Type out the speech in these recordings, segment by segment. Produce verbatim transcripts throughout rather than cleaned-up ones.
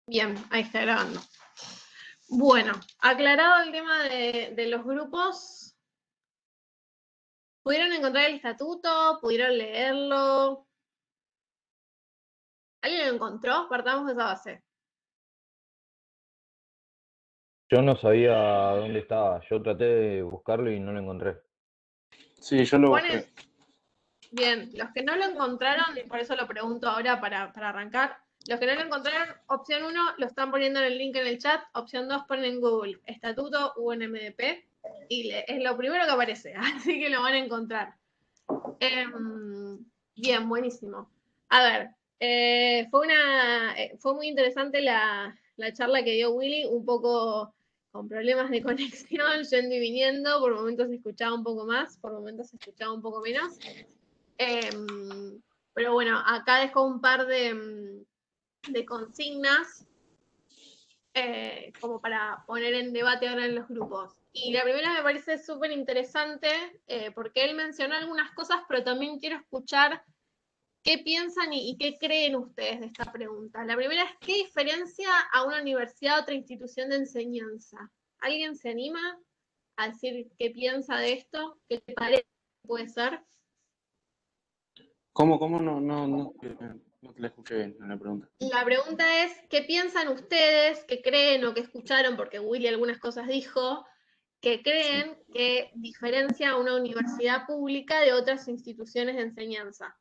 Bien, ahí está grabando. Bueno, aclarado el tema de, de los grupos, ¿pudieron encontrar el estatuto? ¿Pudieron leerlo? ¿Alguien lo encontró? Partamos de esa base. Yo no sabía dónde estaba. Yo traté de buscarlo y no lo encontré. Sí, yo lo Ponen, busqué. bien, los que no lo encontraron, y por eso lo pregunto ahora para, para arrancar, los que no lo encontraron, opción uno lo están poniendo en el link en el chat, opción dos ponen en Google, estatuto U N M D P, y le, es lo primero que aparece, así que lo van a encontrar. Eh, bien, buenísimo. A ver, eh, fue, una, eh, fue muy interesante la, la charla que dio Willy, un poco con problemas de conexión, yendo y viniendo, por momentos se escuchaba un poco más, por momentos se escuchaba un poco menos. Eh, pero bueno, acá dejó un par de, de consignas eh, como para poner en debate ahora en los grupos. Y la primera me parece súper interesante eh, porque él mencionó algunas cosas, pero también quiero escuchar qué piensan y, y qué creen ustedes de esta pregunta. La primera es, ¿qué diferencia a una universidad o otra institución de enseñanza? ¿Alguien se anima a decir qué piensa de esto? ¿Qué te parece que puede ser? ¿Cómo, cómo no, no, no, no te la escuché bien en la pregunta? La pregunta es, ¿qué piensan ustedes, qué creen o qué escucharon? Porque Willy algunas cosas dijo, que creen Sí. que diferencia a una universidad pública de otras instituciones de enseñanza.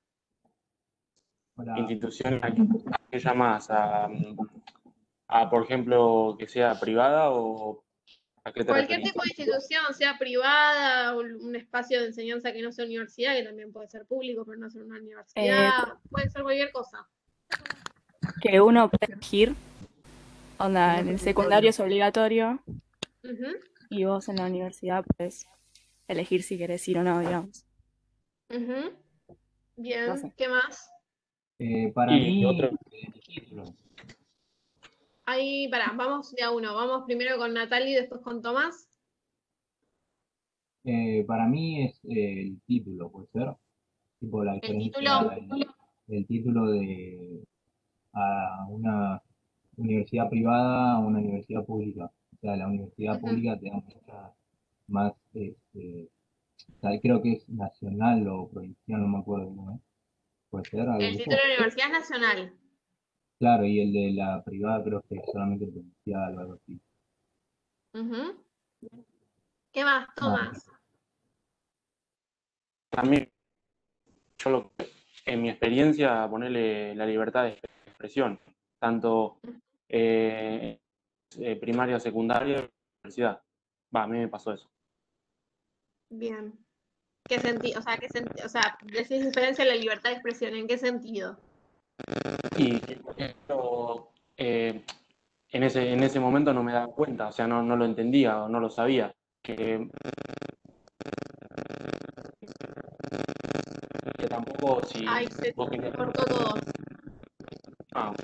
Hola. ¿Institución a qué, a qué llamas? ¿A, a, por ejemplo, que sea privada o a qué te Cualquier referís? tipo de institución, sea privada, o un espacio de enseñanza que no sea universidad, que también puede ser público, pero no ser una Eh, universidad, puede ser cualquier cosa. que uno puede elegir, onda, en el secundario es obligatorio Uh-huh, y vos en la universidad puedes elegir si querés ir o no, digamos. uh-huh. Bien, No sé. ¿qué más? Eh, para Y mí, otro, el título. Ahí, pará, vamos de a uno. Vamos primero con Natalie y después con Tomás. Eh, para mí es eh, el título, puede ser. Tipo la El diferencia título. del, del título de a una universidad privada a una universidad pública. O sea, la universidad Uh-huh. pública te da mucha más, este, o sea, creo que es nacional o provincial, no me acuerdo cómo es. Puede ser algo El de título eso. de la universidad es nacional. Claro, y el de la privada creo que es solamente provincial o algo así. Uh-huh. ¿Qué más, No, Tomás? también, yo lo, en mi experiencia, ponerle la libertad de expresión, tanto eh, eh, primaria, secundaria, universidad. Va, a mí me pasó eso. Bien. ¿Qué sentido? O sea, ¿qué sentido? O sea, decís diferencia en la libertad de expresión, ¿en qué sentido? Y que, por ejemplo, eh, en ese, en ese momento no me daba cuenta, o sea, no, no lo entendía o no lo sabía. Que, que tampoco si Ay, se vos querías... cortó todo. Ah,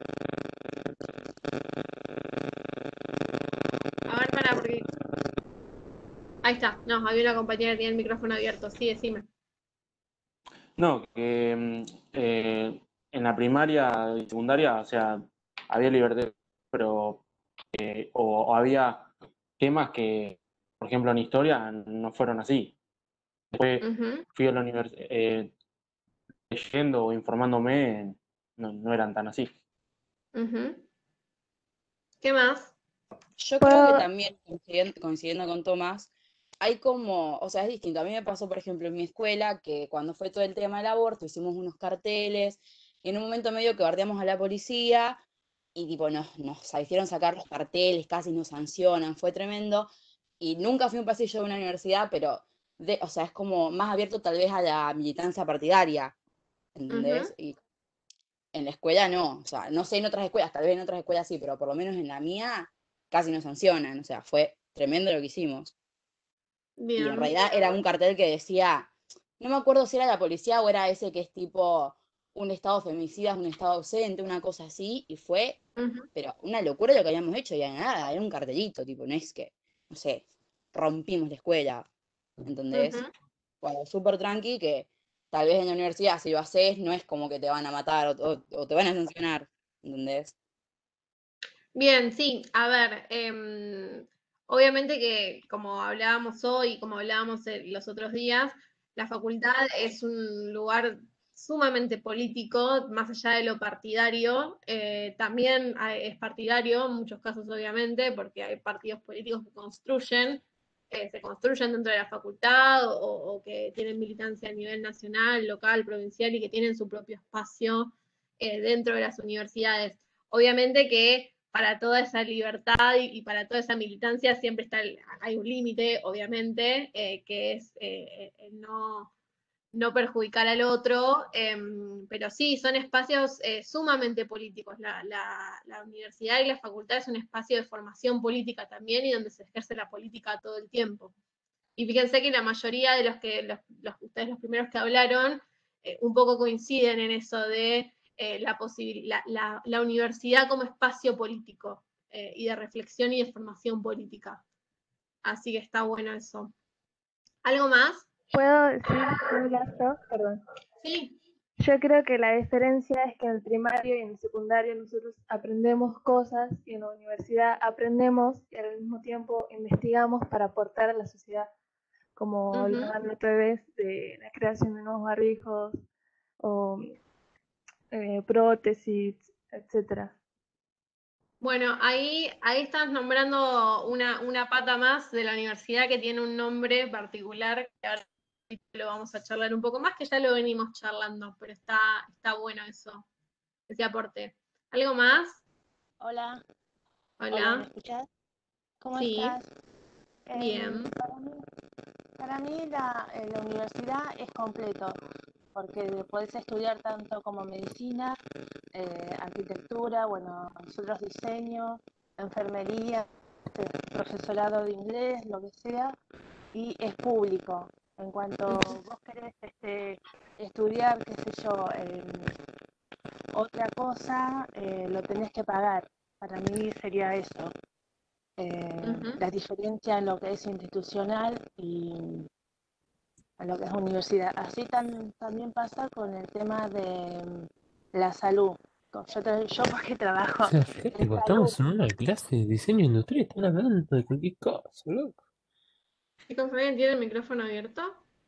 A ver, para, porque. Ahí está. No, había una compañera que tenía el micrófono abierto. Sí, decime. no, que mm, eh, en la primaria y secundaria, o sea, había libertad, pero eh, o, o había temas que, por ejemplo, en historia no fueron así. Después Ujú, fui a la universidad, eh, leyendo o informándome, no, no eran tan así. ujú. ¿Qué más? Yo creo que Puedo, también, coincidiendo, coincidiendo con Tomás, hay como, o sea, es distinto. A mí me pasó, por ejemplo, en mi escuela, que cuando fue todo el tema del aborto, hicimos unos carteles, y en un momento medio que bardeamos a la policía, y tipo, nos, nos hicieron sacar los carteles, casi nos sancionan, fue tremendo, y nunca fui a un pasillo de una universidad, pero, de, o sea, es como más abierto tal vez a la militancia partidaria, Ujú, ¿entendés? Y en la escuela no, o sea, no sé en otras escuelas, tal vez en otras escuelas sí, pero por lo menos en la mía casi nos sancionan, o sea, fue tremendo lo que hicimos. Y en bien. realidad era un cartel que decía, no me acuerdo si era la policía o era ese que es tipo un estado femicida, es un estado ausente, una cosa así, y fue, Ujú, pero una locura lo que habíamos hecho, y era nada, era un cartelito, tipo, no es que, no sé, rompimos la escuela, ¿entendés? ujú. Bueno, súper tranqui, que tal vez en la universidad si lo haces no es como que te van a matar o, o- o te van a sancionar, ¿entendés? Bien, sí, a ver, em, obviamente que como hablábamos hoy, como hablábamos eh, los otros días, la facultad es un lugar sumamente político, más allá de lo partidario, eh, también hay- es partidario en muchos casos obviamente, porque hay partidos políticos que construyen, eh, se construyen dentro de la facultad o, o que tienen militancia a nivel nacional, local, provincial y que tienen su propio espacio eh, dentro de las universidades. Obviamente que para toda esa libertad y, y para toda esa militancia siempre está el- hay un límite, obviamente, eh, que es eh, eh, no, no perjudicar al otro, eh, pero sí, son espacios eh, sumamente políticos. La, la, la universidad y la facultad es un espacio de formación política también y donde se ejerce la política todo el tiempo. Y fíjense que la mayoría de los que, los, los, ustedes los primeros que hablaron, eh, un poco coinciden en eso de eh, la, la, la, la, universidad como espacio político eh, y de reflexión y de formación política. Así que está bueno eso. ¿Algo más? ¿Puedo decir un gasto? Perdón. Sí. Yo creo que la diferencia es que en el primario y en el secundario nosotros aprendemos cosas y en la universidad aprendemos y al mismo tiempo investigamos para aportar a la sociedad, como uh-huh. lo hablaba la otra vez de la creación de nuevos barbijos o eh, prótesis, etcétera. Bueno, ahí, ahí estás nombrando una, una pata más de la universidad que tiene un nombre particular, que ahora lo vamos a charlar un poco más, que ya lo venimos charlando, pero está, está bueno eso, ese aporte. ¿Algo más? Hola. Hola. Hola, ¿me escuchás? ¿Cómo sí. estás? Bien. Eh, para mí, para mí la, eh, la universidad es completo, porque podés estudiar tanto como medicina, eh, arquitectura, bueno, nosotros diseño, enfermería, profesorado de inglés, lo que sea, y es público. En cuanto vos querés este, estudiar, qué sé yo, eh, otra cosa, eh, lo tenés que pagar. Para mí sería eso. Eh, uh-huh. La diferencia en lo que es institucional y en lo que es universidad. Así tan, también pasa con el tema de la salud. Yo, tra- yo porque trabajo. O sea, fíjate, cuando estamos en una clase de diseño industrial, están hablando de cualquier cosa, loco. Chicos, ¿alguien tiene el micrófono abierto?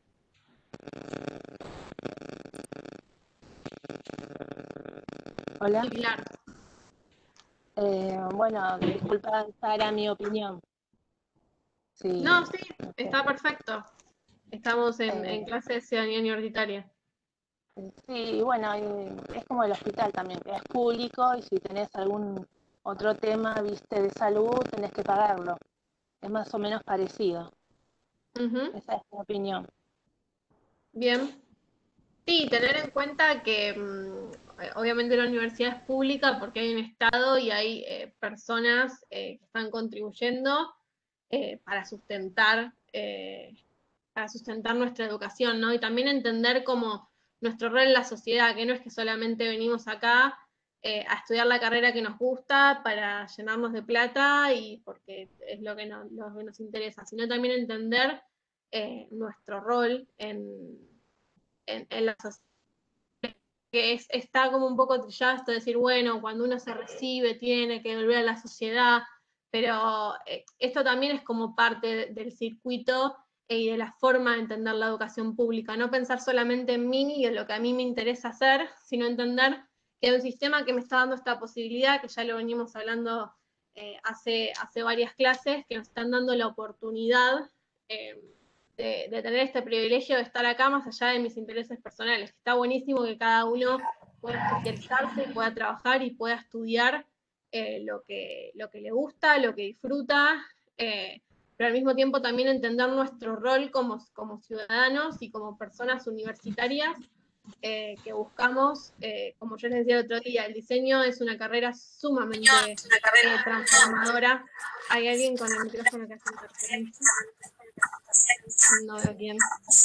Hola. Sí, claro. Eh, bueno, disculpa, esta era mi opinión. Sí, no, sí, está perfecto. Estamos en, eh, en clase de ciudadanía universitaria. Sí, bueno, es como el hospital también, que es público y si tenés algún otro tema, viste, de salud, tenés que pagarlo. Es más o menos parecido. Uh-huh. Esa es mi opinión. Bien. Sí, tener en cuenta que mmm, obviamente la universidad es pública porque hay un Estado y hay eh, personas eh, que están contribuyendo eh, para sustentar eh, para sustentar nuestra educación, ¿no? Y también entender como nuestro rol en la sociedad, que no es que solamente venimos acá eh, a estudiar la carrera que nos gusta para llenarnos de plata y porque es lo que, no, lo que nos interesa, sino también entender eh, nuestro rol en En, en la sociedad, que es, está como un poco trillado esto de decir, bueno, cuando uno se recibe tiene que volver a la sociedad, pero eh, esto también es como parte de, del circuito eh, y de la forma de entender la educación pública, no pensar solamente en mí y en lo que a mí me interesa hacer, sino entender que hay un sistema que me está dando esta posibilidad, que ya lo venimos hablando eh, hace, hace varias clases, que nos están dando la oportunidad eh, De, de tener este privilegio de estar acá más allá de mis intereses personales. Está buenísimo que cada uno pueda especializarse, pueda trabajar y pueda estudiar eh, lo, que, lo que le gusta, lo que disfruta, eh, pero al mismo tiempo también entender nuestro rol como, como ciudadanos y como personas universitarias eh, que buscamos, eh, como yo les decía el otro día, el diseño es una carrera sumamente eh, transformadora. Hay alguien con el micrófono que hace interferencia. No veo quién.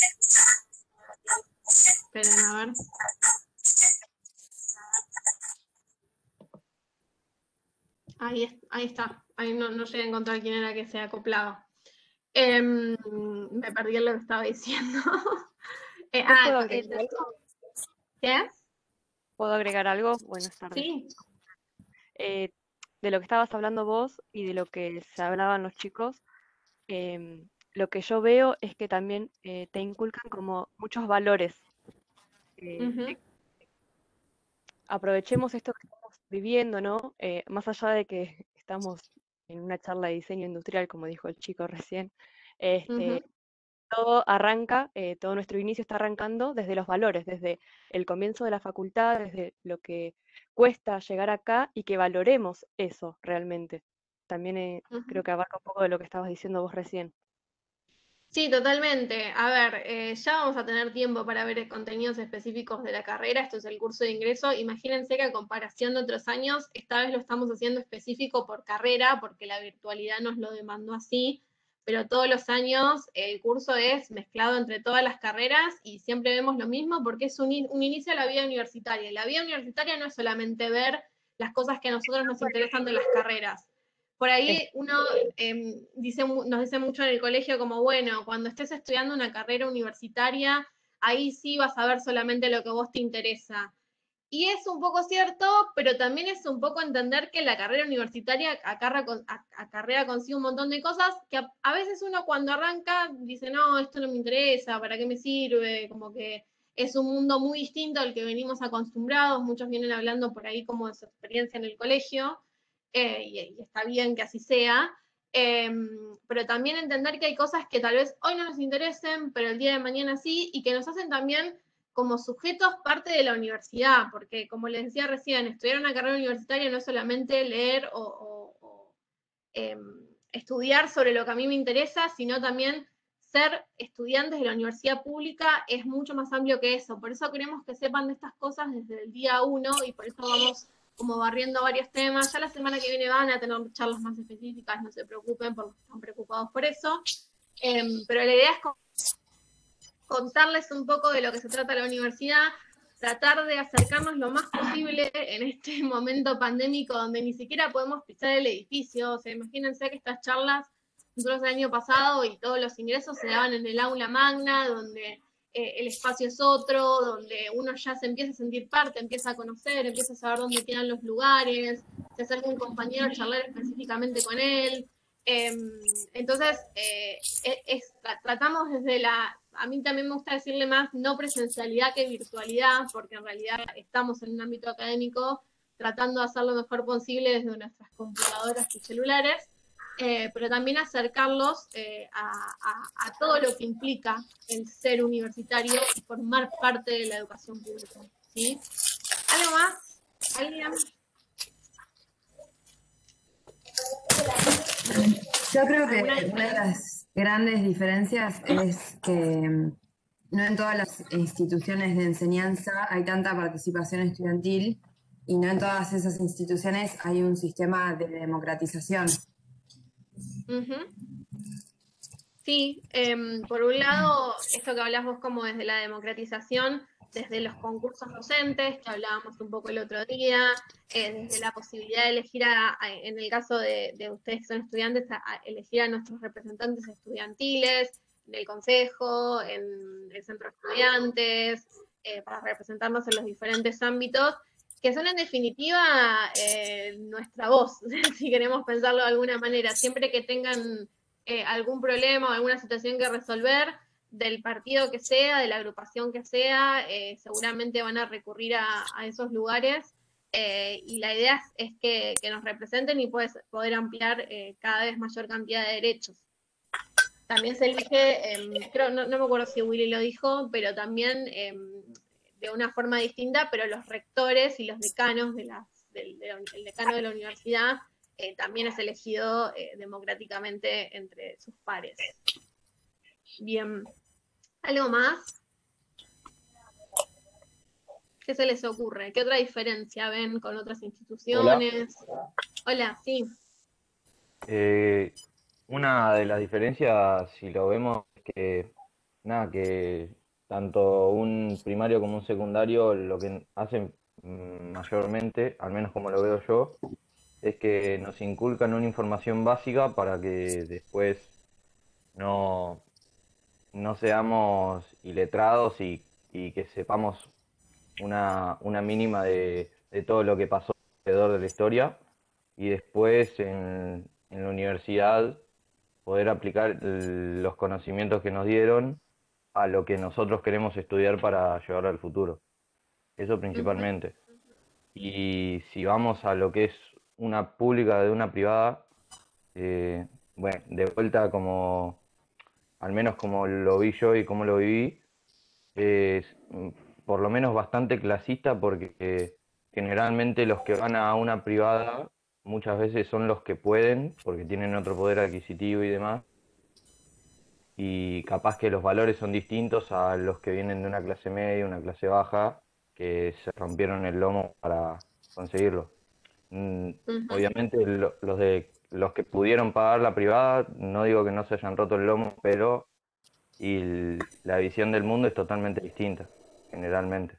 Esperen, a ver. Ahí, es, ahí está. Ahí no, no llegué a encontrar quién era que se acoplaba. Eh, me perdí lo que estaba diciendo. eh, ¿Yo ah, puedo el, agregar algo? ¿Qué? ¿Puedo agregar algo? Buenas tardes. Sí. Eh, de lo que estabas hablando vos y de lo que se hablaban los chicos, em, lo que yo veo es que también eh, te inculcan como muchos valores. eh, Ujú. Aprovechemos esto que estamos viviendo, ¿no? Eh, más allá de que estamos en una charla de diseño industrial, como dijo el chico recién, este, Ujú. todo arranca, eh, todo nuestro inicio está arrancando desde los valores, desde el comienzo de la facultad, desde lo que cuesta llegar acá y que valoremos eso realmente. También eh, creo Ujú. que abarca un poco de lo que estabas diciendo vos recién. Sí, totalmente. A ver, eh, ya vamos a tener tiempo para ver contenidos específicos de la carrera. Esto es el curso de ingreso. Imagínense que a comparación de otros años, esta vez lo estamos haciendo específico por carrera, porque la virtualidad nos lo demandó así. Pero todos los años el curso es mezclado entre todas las carreras y siempre vemos lo mismo porque es un, in- un inicio a la vida universitaria. Y la vida universitaria no es solamente ver las cosas que a nosotros nos interesan de las carreras. Por Es- ahí uno eh, dice, nos dice mucho en el colegio como, bueno, cuando estés estudiando una carrera universitaria, ahí sí vas a ver solamente lo que a vos te interesa. Y es un poco cierto, pero también es un poco entender que la carrera universitaria acarrea, con, acarrea consigo un montón de cosas que a, a veces uno cuando arranca dice, no, esto no me interesa, ¿para qué me sirve? Como que es un mundo muy distinto al que venimos acostumbrados, muchos vienen hablando por ahí como de su experiencia en el colegio, eh, y, y, está bien que así sea, eh, pero también entender que hay cosas que tal vez hoy no nos interesen, pero el día de mañana sí, y que nos hacen también como sujetos parte de la universidad, porque como les decía recién, estudiar una carrera universitaria no es solamente leer o, o, o eh, estudiar sobre lo que a mí me interesa, sino también ser estudiantes de la universidad pública es mucho más amplio que eso. Por eso queremos que sepan de estas cosas desde el día uno y por eso vamos como barriendo varios temas. Ya la semana que viene van a tener charlas más específicas, no se preocupen porque están preocupados por eso. Eh, pero la idea es contarles un poco de lo que se trata la universidad, tratar de acercarnos lo más posible en este momento pandémico donde ni siquiera podemos pisar el edificio. O sea, imagínense que estas charlas, nosotros el año pasado y todos los ingresos se daban en el aula magna, donde eh, el espacio es otro, donde uno ya se empieza a sentir parte, empieza a conocer, empieza a saber dónde quedan los lugares, se acerca un compañero a charlar específicamente con él. Eh, entonces, eh, es, tratamos desde la, a mí también me gusta decirle más no presencialidad que virtualidad, porque en realidad estamos en un ámbito académico tratando de hacer lo mejor posible desde nuestras computadoras y celulares, eh, pero también acercarlos eh, a, a, a todo lo que implica el ser universitario y formar parte de la educación pública. ¿Sí? ¿Algo más? ¿Alguien? Yo creo que una de las grandes diferencias es que mm, no en todas las instituciones de enseñanza hay tanta participación estudiantil y no en todas esas instituciones hay un sistema de democratización. Uh-huh. Sí, eh, por un lado, esto que hablas vos como desde la democratización, desde los concursos docentes, que hablábamos un poco el otro día, eh, desde la posibilidad de elegir, a, a, en el caso de, de ustedes que son estudiantes, a, a elegir a nuestros representantes estudiantiles, en el consejo, en el centro de estudiantes, eh, para representarnos en los diferentes ámbitos, que son en definitiva eh, nuestra voz, si queremos pensarlo de alguna manera, siempre que tengan eh, algún problema o alguna situación que resolver, del partido que sea, de la agrupación que sea, eh, seguramente van a recurrir a, a esos lugares. Eh, y la idea es, es que, que, nos representen y pues, poder ampliar eh, cada vez mayor cantidad de derechos. También se elige, eh, creo, no, no, me acuerdo si Willy lo dijo, pero también eh, de una forma distinta, pero los rectores y los decanos de las, del, del el decano de la universidad eh, también es elegido eh, democráticamente entre sus pares. Bien, ¿algo más? ¿Qué se les ocurre? ¿Qué otra diferencia ven con otras instituciones? Hola. Hola, sí. Eh, una de las diferencias, si lo vemos, es que, nada, que tanto un primario como un secundario lo que hacen mm, mayormente, al menos como lo veo yo, es que nos inculcan una información básica para que después no, no seamos iletrados y, y que sepamos una, una mínima de, de todo lo que pasó alrededor de la historia. y después en, en la universidad poder aplicar el- los conocimientos que nos dieron a lo que nosotros queremos estudiar para llevar al futuro. Eso principalmente. Y si vamos a lo que es una pública de una privada, eh, bueno, de vuelta como, al menos como lo vi yo y como lo viví, es mm, por lo menos bastante clasista porque eh, generalmente los que van a una privada muchas veces son los que pueden, porque tienen otro poder adquisitivo y demás, y capaz que los valores son distintos a los que vienen de una clase media, una clase baja, que se rompieron el lomo para conseguirlo. Mm, Ujú. Obviamente lo- los de los que pudieron pagar la privada, no digo que no se hayan roto el lomo, pero y l- la visión del mundo es totalmente distinta, generalmente.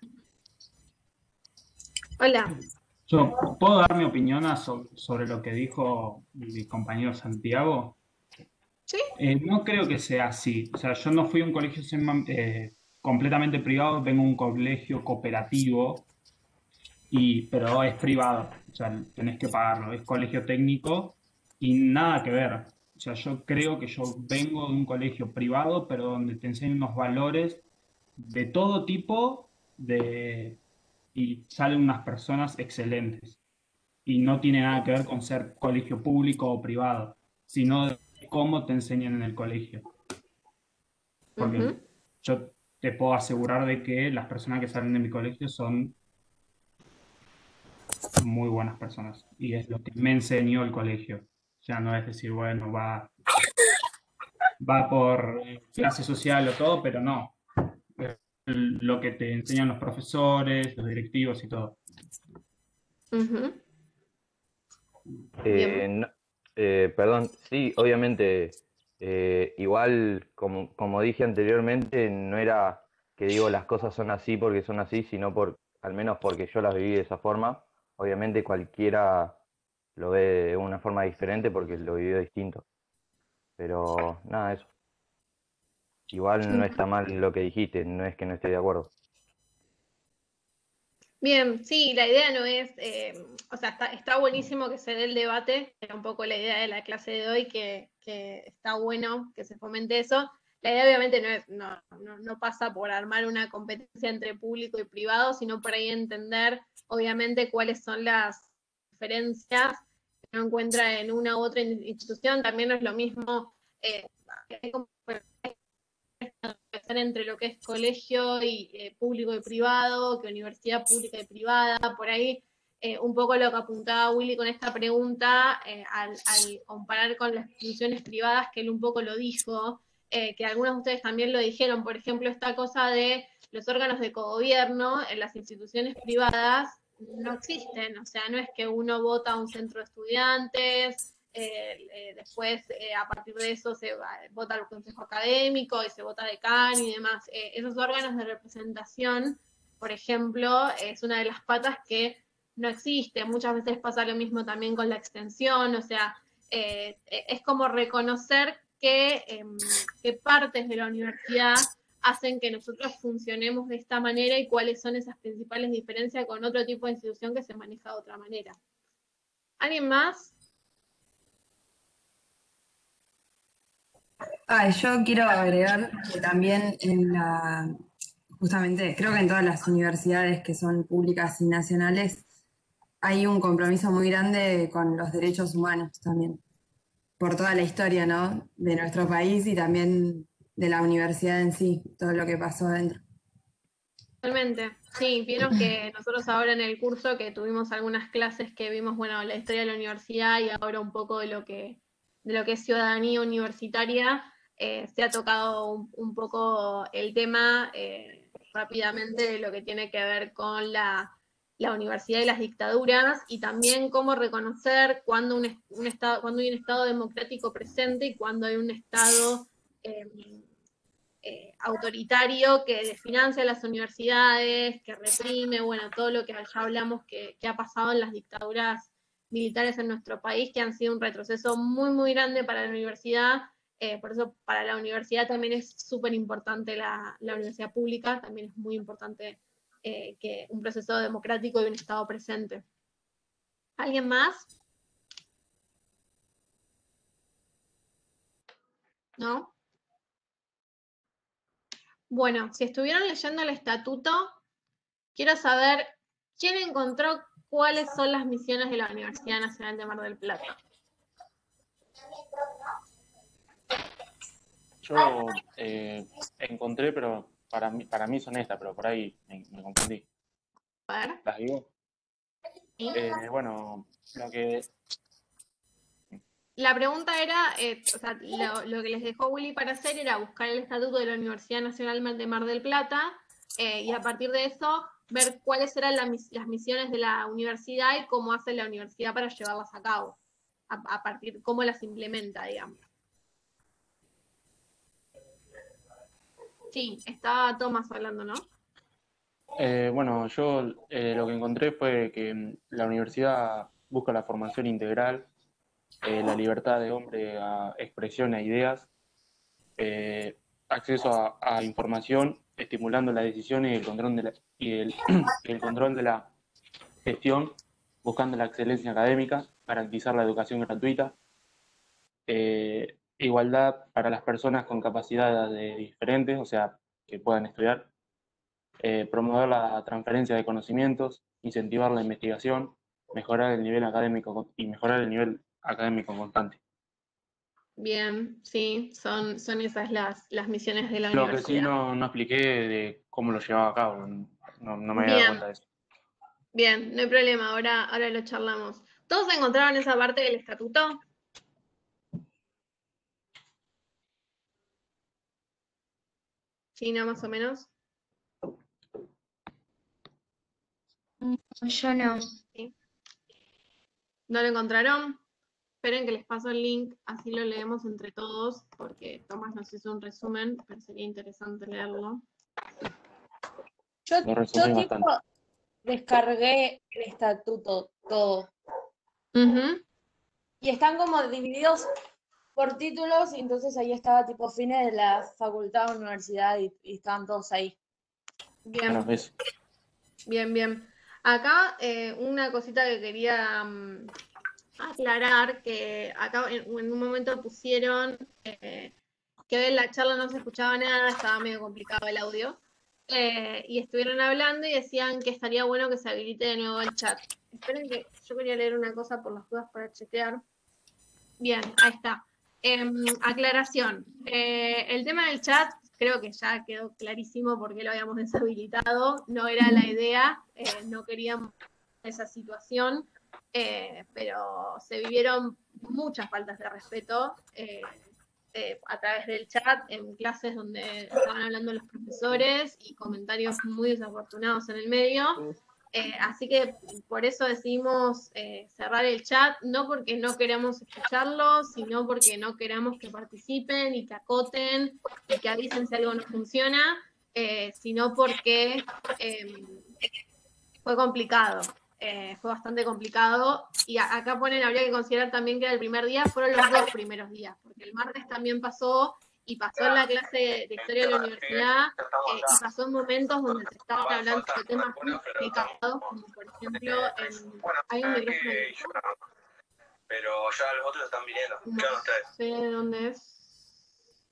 Hola. Yo puedo dar mi opinión a so- sobre lo que dijo mi compañero Santiago. Sí. Eh, no creo que sea así. O sea, yo no fui a un colegio sema- eh, completamente privado, vengo a un colegio cooperativo, y, pero es privado. O sea, tenés que pagarlo. Es colegio técnico y nada que ver. O sea, yo creo que yo vengo de un colegio privado, pero donde te enseñan unos valores de todo tipo de, y salen unas personas excelentes. Y no tiene nada que ver con ser colegio público o privado, sino de cómo te enseñan en el colegio. Porque Ujú. yo te puedo asegurar de que las personas que salen de mi colegio son muy buenas personas. Y es lo que me enseñó el colegio. Ya no es decir, bueno, va, va por clase social o todo, pero no. Es lo que te enseñan los profesores, los directivos y todo. Ujú. Eh, Bien. no- eh, perdón, sí, obviamente, eh, igual como, como dije anteriormente, no era que digo las cosas son así porque son así, sino por, al menos porque yo las viví de esa forma. Obviamente cualquiera lo ve de una forma diferente porque lo vivió distinto. Pero nada, eso. Igual no está mal lo que dijiste, no es que no esté de acuerdo. Bien, sí, la idea no es, eh, o sea, está, está buenísimo que se dé el debate, era un poco la idea de la clase de hoy, que, que está bueno que se fomente eso. La idea obviamente no, es, no, no, no pasa por armar una competencia entre público y privado, sino por ahí entender, obviamente, cuáles son las diferencias que uno encuentra en una u otra institución. También no es lo mismo, eh, hay como entre lo que es colegio y eh, público y privado, que universidad pública y privada, por ahí eh, un poco lo que apuntaba Willy con esta pregunta, eh, al, al, comparar con las instituciones privadas, que él un poco lo dijo, eh, que algunos de ustedes también lo dijeron, por ejemplo, esta cosa de los órganos de cogobierno en las instituciones privadas no existen, o sea, no es que uno vota a un centro de estudiantes, Eh, eh, después eh, a partir de eso se va, vota el consejo académico y se vota decán y demás. Eh, esos órganos de representación, por ejemplo, es una de las patas que no existe. Muchas veces pasa lo mismo también con la extensión, o sea, eh, es como reconocer que, eh, que partes de la universidad hacen que nosotros funcionemos de esta manera y cuáles son esas principales diferencias con otro tipo de institución que se maneja de otra manera. ¿Alguien más? Ah, yo quiero agregar que también en la, justamente, creo que en todas las universidades que son públicas y nacionales hay un compromiso muy grande con los derechos humanos también, por toda la historia, ¿no? De nuestro país y también de la universidad en sí, todo lo que pasó adentro. Totalmente. Sí, vieron que nosotros ahora en el curso que tuvimos algunas clases que vimos, bueno, la historia de la universidad y ahora un poco de lo que, de lo que es ciudadanía universitaria, eh, se ha tocado un, un poco el tema eh, rápidamente de lo que tiene que ver con la, la universidad y las dictaduras y también cómo reconocer cuando, un, un estado, cuando hay un Estado democrático presente y cuando hay un Estado eh, Eh, autoritario que desfinancia las universidades, que reprime, bueno, todo lo que ya hablamos que, que ha pasado en las dictaduras militares en nuestro país, que han sido un retroceso muy, muy grande para la universidad. Eh, por eso para la universidad también es súper importante la, la universidad pública, también es muy importante eh, que un proceso democrático y un Estado presente. ¿Alguien más? ¿No? Bueno, si estuvieron leyendo el estatuto, quiero saber quién encontró cuáles son las misiones de la Universidad Nacional de Mar del Plata. Yo eh, encontré, pero para mí, para mí son estas, pero por ahí me, me confundí. A ver. ¿Las digo? ¿Sí? Eh, bueno, lo que... La pregunta era, eh, o sea, lo, lo que les dejó Willy para hacer era buscar el estatuto de la Universidad Nacional de Mar del Plata eh, y a partir de eso ver cuáles eran la, las misiones de la universidad y cómo hace la universidad para llevarlas a cabo, a, a partir, cómo las implementa, digamos. Sí, está Tomás hablando, ¿no? Eh, bueno, yo eh, lo que encontré fue que mm, la universidad busca la formación integral, eh, la libertad de hombre a expresión e ideas, eh, acceso a, a información, estimulando las decisiones y el control de la, y el, y el control de la gestión, buscando la excelencia académica, garantizar la educación gratuita, eh, igualdad para las personas con capacidades diferentes, o sea, que puedan estudiar, eh, promover la transferencia de conocimientos, incentivar la investigación, mejorar el nivel académico y mejorar el nivel académico constante. Bien, sí, son, son esas las, las misiones de la Lo que universidad. sí no, no expliqué de cómo lo llevaba a cabo, no, no me había dado Bien, cuenta de eso. bien, no hay problema, ahora, ahora lo charlamos. ¿Todos encontraron esa parte del estatuto? Sí, no, más o menos. Yo no. Sí. ¿No lo encontraron? Esperen que les paso el link, así lo leemos entre todos, porque Tomás nos hizo un resumen, pero sería interesante leerlo. Yo, Lo yo resumí tipo bastante. descargué el estatuto todo. Ujú. Y están como divididos por títulos, y entonces ahí estaba tipo fines de la facultad o universidad y, y estaban todos ahí. Bien, Bueno, eso. bien, bien. Acá eh, una cosita que quería um, aclarar, que acá en, en un momento pusieron eh, que en la charla no se escuchaba nada, estaba medio complicado el audio, eh, y estuvieron hablando y decían que estaría bueno que se habilite de nuevo el chat. Esperen que yo quería leer una cosa por las dudas para chequear. Bien, ahí está. Eh, aclaración. Eh, el tema del chat creo que ya quedó clarísimo por qué lo habíamos deshabilitado. No era la idea, eh, no queríamos esa situación, eh, pero se vivieron muchas faltas de respeto eh, eh, a través del chat en clases donde estaban hablando los profesores y comentarios muy desafortunados en el medio. Eh, así que por eso decidimos eh, cerrar el chat, no porque no queramos escucharlos, sino porque no queramos que participen y que acoten y que avisen si algo no funciona, eh, sino porque eh, fue complicado, eh, fue bastante complicado. Y a, acá ponen, habría que considerar también que el primer día fueron los dos primeros días, porque el martes también pasó y pasó en la clase de, de historia de la universidad eh, y pasó en momentos donde se estaban hablando de temas muy complicados, como por ejemplo, en, hay un micrófono ahí. Pero ya los otros están viniendo. ¿Qué van ustedes? No sé de dónde es.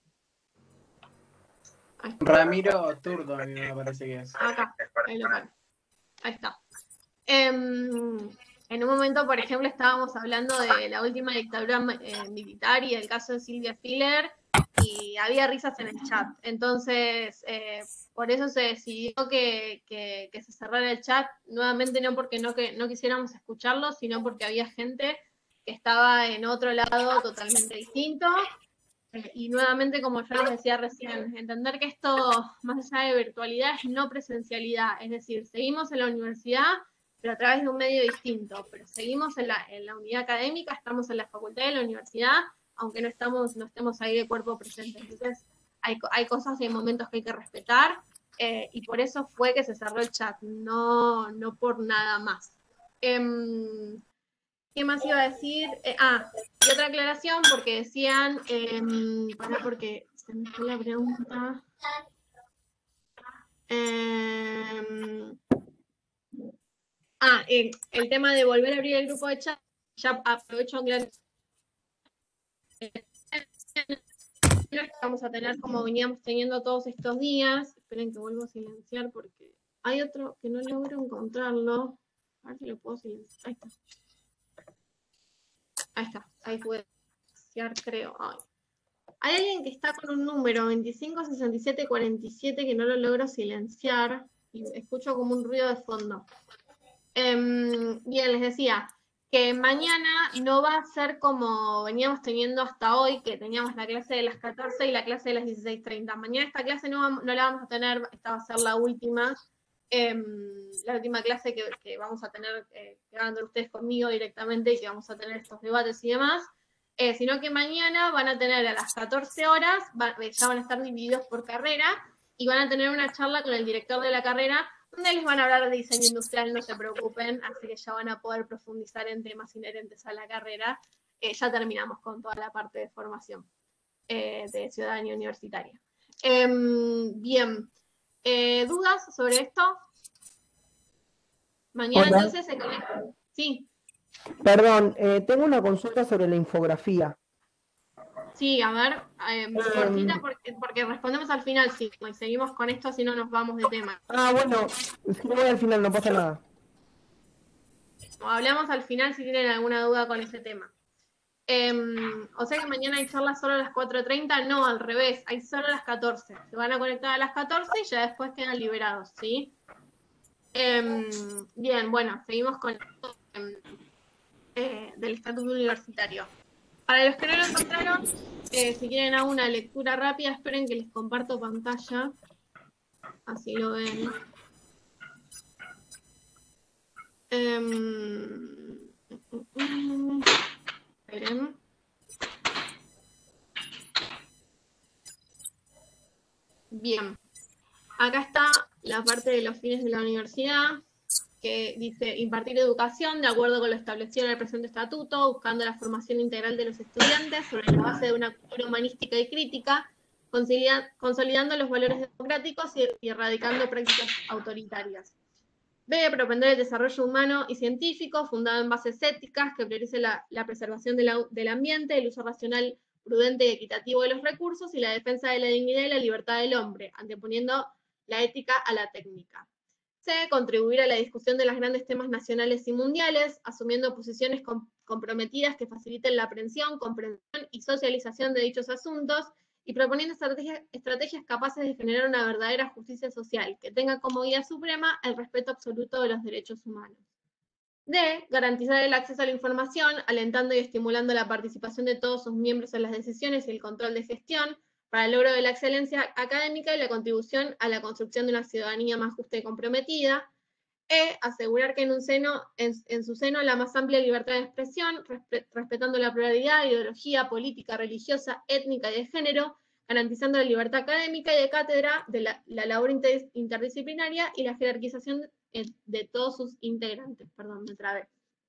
Ahí está. Ramiro Turdo, a mí me parece que es. Acá, ahí lo paro. Ahí está. Eh, en un momento, por ejemplo, estábamos hablando de la última dictadura eh, militar y del caso de Silvia Spiller, y había risas en el chat. Entonces, eh, por eso se decidió que, que, que se cerrara el chat, nuevamente no porque no, que, no quisiéramos escucharlo, sino porque había gente que estaba en otro lado totalmente distinto. Eh, y nuevamente, como yo les decía recién, entender que esto, más allá de virtualidad, es no presencialidad. Es decir, seguimos en la universidad, pero a través de un medio distinto. Pero seguimos en la, en la unidad académica, estamos en la facultad de la universidad, aunque no, estamos, no estemos ahí de cuerpo presente. Entonces, hay, hay cosas y hay momentos que hay que respetar, eh, y por eso fue que se cerró el chat, no, no por nada más. Eh, ¿Qué más iba a decir? Eh, ah, y otra aclaración, porque decían, eh, para porque se me fue la pregunta. Eh, ah, eh, el tema de volver a abrir el grupo de chat, ya aprovecho a aclarar. vamos a tener como veníamos teniendo todos estos días. Esperen que vuelvo a silenciar porque hay otro que no logro encontrarlo. A ver si lo puedo silenciar. Ahí está. Ahí está. Ahí pude silenciar, creo. Ay. Hay alguien que está con un número veinticinco sesenta y siete cuarenta y siete que no lo logro silenciar y escucho como un ruido de fondo. Eh, bien, les decía que mañana no va a ser como veníamos teniendo hasta hoy, que teníamos la clase de las catorce y la clase de las dieciséis treinta. Mañana esta clase no, vamos, no la vamos a tener, esta va a ser la última, eh, la última clase que, que vamos a tener, eh, que van a tener ustedes conmigo directamente y que vamos a tener estos debates y demás. Eh, sino que mañana van a tener a las catorce horas, va, ya van a estar divididos por carrera, y van a tener una charla con el director de la carrera, donde les van a hablar de diseño industrial, no se preocupen, así que ya van a poder profundizar en temas inherentes a la carrera. Eh, ya terminamos con toda la parte de formación eh, de ciudadanía universitaria. Eh, bien, eh, ¿dudas sobre esto? Mañana Hola. entonces se conectan. Sí. Perdón, eh, tengo una consulta sobre la infografía. Sí, a ver, eh, Em, cortita porque, porque respondemos al final, sí, y seguimos con esto si no nos vamos de tema. Ah, bueno, si no voy al final, no pasa nada. O hablamos al final si tienen alguna duda con ese tema. Eh, o sea que mañana hay charlas solo a las cuatro treinta, no, al revés, hay solo a las catorce. Se van a conectar a las catorce y ya después quedan liberados, ¿sí? Eh, bien, bueno, seguimos con esto eh, del estatuto universitario. Para los que no lo encontraron, eh, si quieren hago una lectura rápida, esperen que les comparto pantalla, así lo ven. Um, esperen. Bien, acá está la parte de los fines de la universidad, que dice impartir educación de acuerdo con lo establecido en el presente estatuto, buscando la formación integral de los estudiantes sobre la base de una cultura humanística y crítica, consolidando los valores democráticos y, y erradicando prácticas autoritarias. Debe propender el desarrollo humano y científico, fundado en bases éticas que priorice la, la preservación de la, del ambiente, el uso racional, prudente y equitativo de los recursos y la defensa de la dignidad y la libertad del hombre, anteponiendo la ética a la técnica. C. Contribuir a la discusión de los grandes temas nacionales y mundiales, asumiendo posiciones com comprometidas que faciliten la aprehensión, comprensión y socialización de dichos asuntos, y proponiendo estrategias, estrategias capaces de generar una verdadera justicia social, que tenga como guía suprema el respeto absoluto de los derechos humanos. D. Garantizar el acceso a la información, alentando y estimulando la participación de todos sus miembros en las decisiones y el control de gestión, para el logro de la excelencia académica y la contribución a la construcción de una ciudadanía más justa y comprometida. E. Asegurar que en, un seno, en, en su seno la más amplia libertad de expresión, resp respetando la pluralidad, ideología, política, religiosa, étnica y de género, garantizando la libertad académica y de cátedra, de la, la labor inter interdisciplinaria y la jerarquización de, de todos sus integrantes. Perdón, me trabé.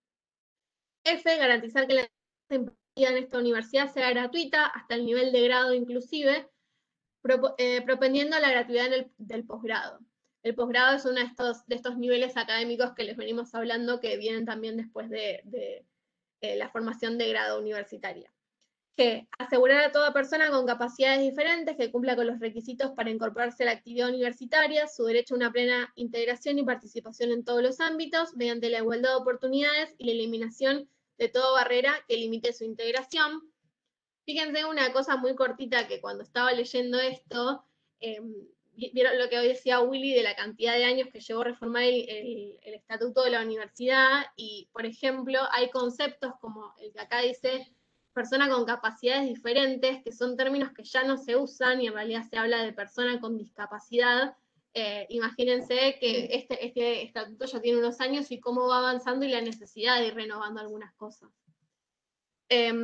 F. Garantizar que la en esta universidad sea gratuita hasta el nivel de grado inclusive, pro, eh, propendiendo a la gratuidad en el, del posgrado. El posgrado es uno de estos, de estos niveles académicos que les venimos hablando que vienen también después de, de, de la formación de grado universitaria. G. Asegurar a toda persona con capacidades diferentes que cumpla con los requisitos para incorporarse a la actividad universitaria, su derecho a una plena integración y participación en todos los ámbitos, mediante la igualdad de oportunidades y la eliminación de toda barrera que limite su integración. Fíjense una cosa muy cortita que cuando estaba leyendo esto, eh, vieron lo que hoy decía Willy de la cantidad de años que llevó a reformar el, el, el estatuto de la universidad, y por ejemplo hay conceptos como el que acá dice persona con capacidades diferentes, que son términos que ya no se usan y en realidad se habla de persona con discapacidad. Eh, imagínense que este, este estatuto ya tiene unos años y cómo va avanzando y la necesidad de ir renovando algunas cosas. Eh,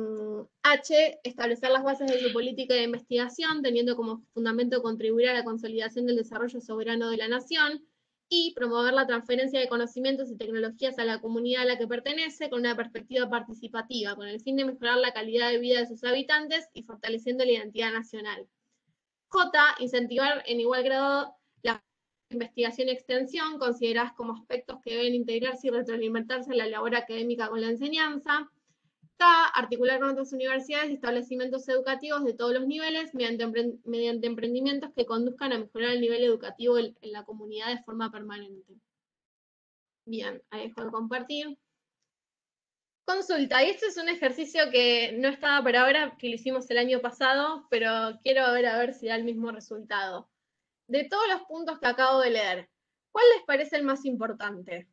H, establecer las bases de su política de investigación, teniendo como fundamento contribuir a la consolidación del desarrollo soberano de la nación, y promover la transferencia de conocimientos y tecnologías a la comunidad a la que pertenece con una perspectiva participativa, con el fin de mejorar la calidad de vida de sus habitantes y fortaleciendo la identidad nacional. J, incentivar en igual grado la investigación y extensión, consideradas como aspectos que deben integrarse y retroalimentarse en la labor académica con la enseñanza. K, articular con otras universidades y establecimientos educativos de todos los niveles mediante, empre- mediante emprendimientos que conduzcan a mejorar el nivel educativo en, en la comunidad de forma permanente. Bien, ahí dejo de compartir. Consulta, y este es un ejercicio que no estaba por ahora, que lo hicimos el año pasado, pero quiero ver a ver si da el mismo resultado. De todos los puntos que acabo de leer, ¿cuál les parece el más importante?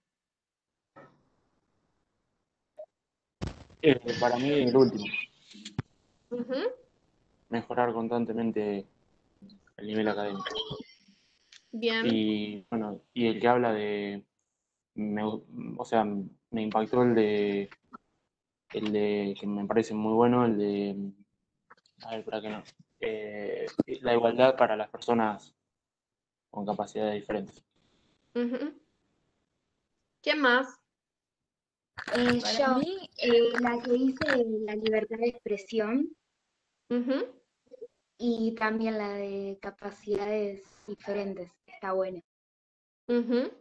Eh, para mí el último, Ujú. mejorar constantemente el nivel académico. Bien. Y bueno, y el que habla de, me- o sea, me impactó el de, el de, que me parece muy bueno, el de, a ver, para que no, eh, la igualdad para las personas con capacidades diferentes. Ujú. ¿Qué más? Eh, Para yo, mí, eh, la que hice la libertad de expresión Ujú. y también la de capacidades diferentes, está buena. Ujú.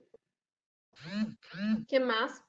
¿Qué más?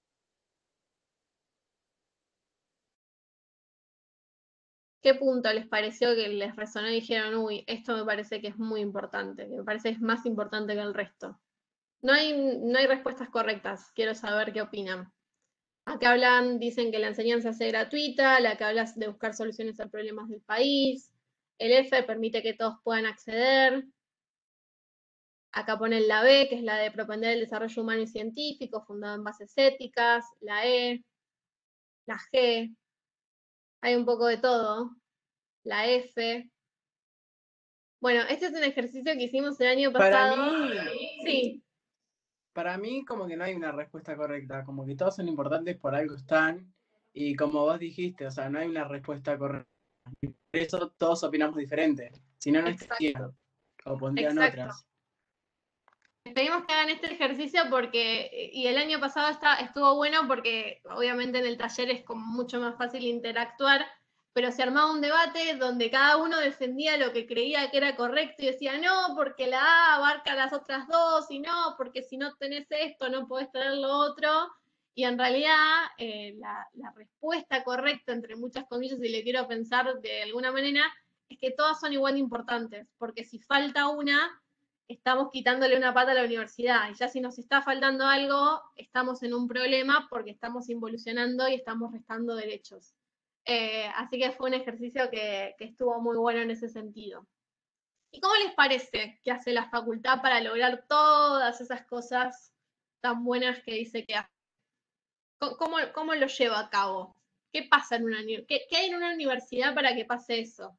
¿Qué punto les pareció que les resonó y dijeron, uy, esto me parece que es muy importante, que me parece que es más importante que el resto? No hay, no hay respuestas correctas, quiero saber qué opinan. Acá hablan, dicen que la enseñanza sea gratuita, la que habla de buscar soluciones a problemas del país, el F permite que todos puedan acceder. Acá ponen la B, que es la de propender el desarrollo humano y científico, fundado en bases éticas, la E, la G, hay un poco de todo, la F. Bueno, este es un ejercicio que hicimos el año Para pasado. mí, Sí, para mí como que no hay una respuesta correcta, como que todos son importantes por algo están, y como vos dijiste, o sea, no hay una respuesta correcta. Por eso todos opinamos diferente, si no, no estarían, o pondrían exacto. otras. Les pedimos que hagan este ejercicio porque, y el año pasado está, estuvo bueno porque obviamente en el taller es como mucho más fácil interactuar, pero se armaba un debate donde cada uno defendía lo que creía que era correcto y decía, no, porque la A abarca las otras dos, y no, porque si no tenés esto no podés tener lo otro. Y en realidad eh, la, la respuesta correcta, entre muchas comillas, si le quiero pensar de alguna manera, es que todas son igual de importantes, porque si falta una, estamos quitándole una pata a la universidad. Y ya si nos está faltando algo, estamos en un problema porque estamos involucionando y estamos restando derechos. Eh, así que fue un ejercicio que, que estuvo muy bueno en ese sentido. ¿Y cómo les parece que hace la facultad para lograr todas esas cosas tan buenas que dice que hace? ¿Cómo, cómo lo lleva a cabo? ¿Qué pasa en una ¿qué, qué hay en una universidad para que pase eso?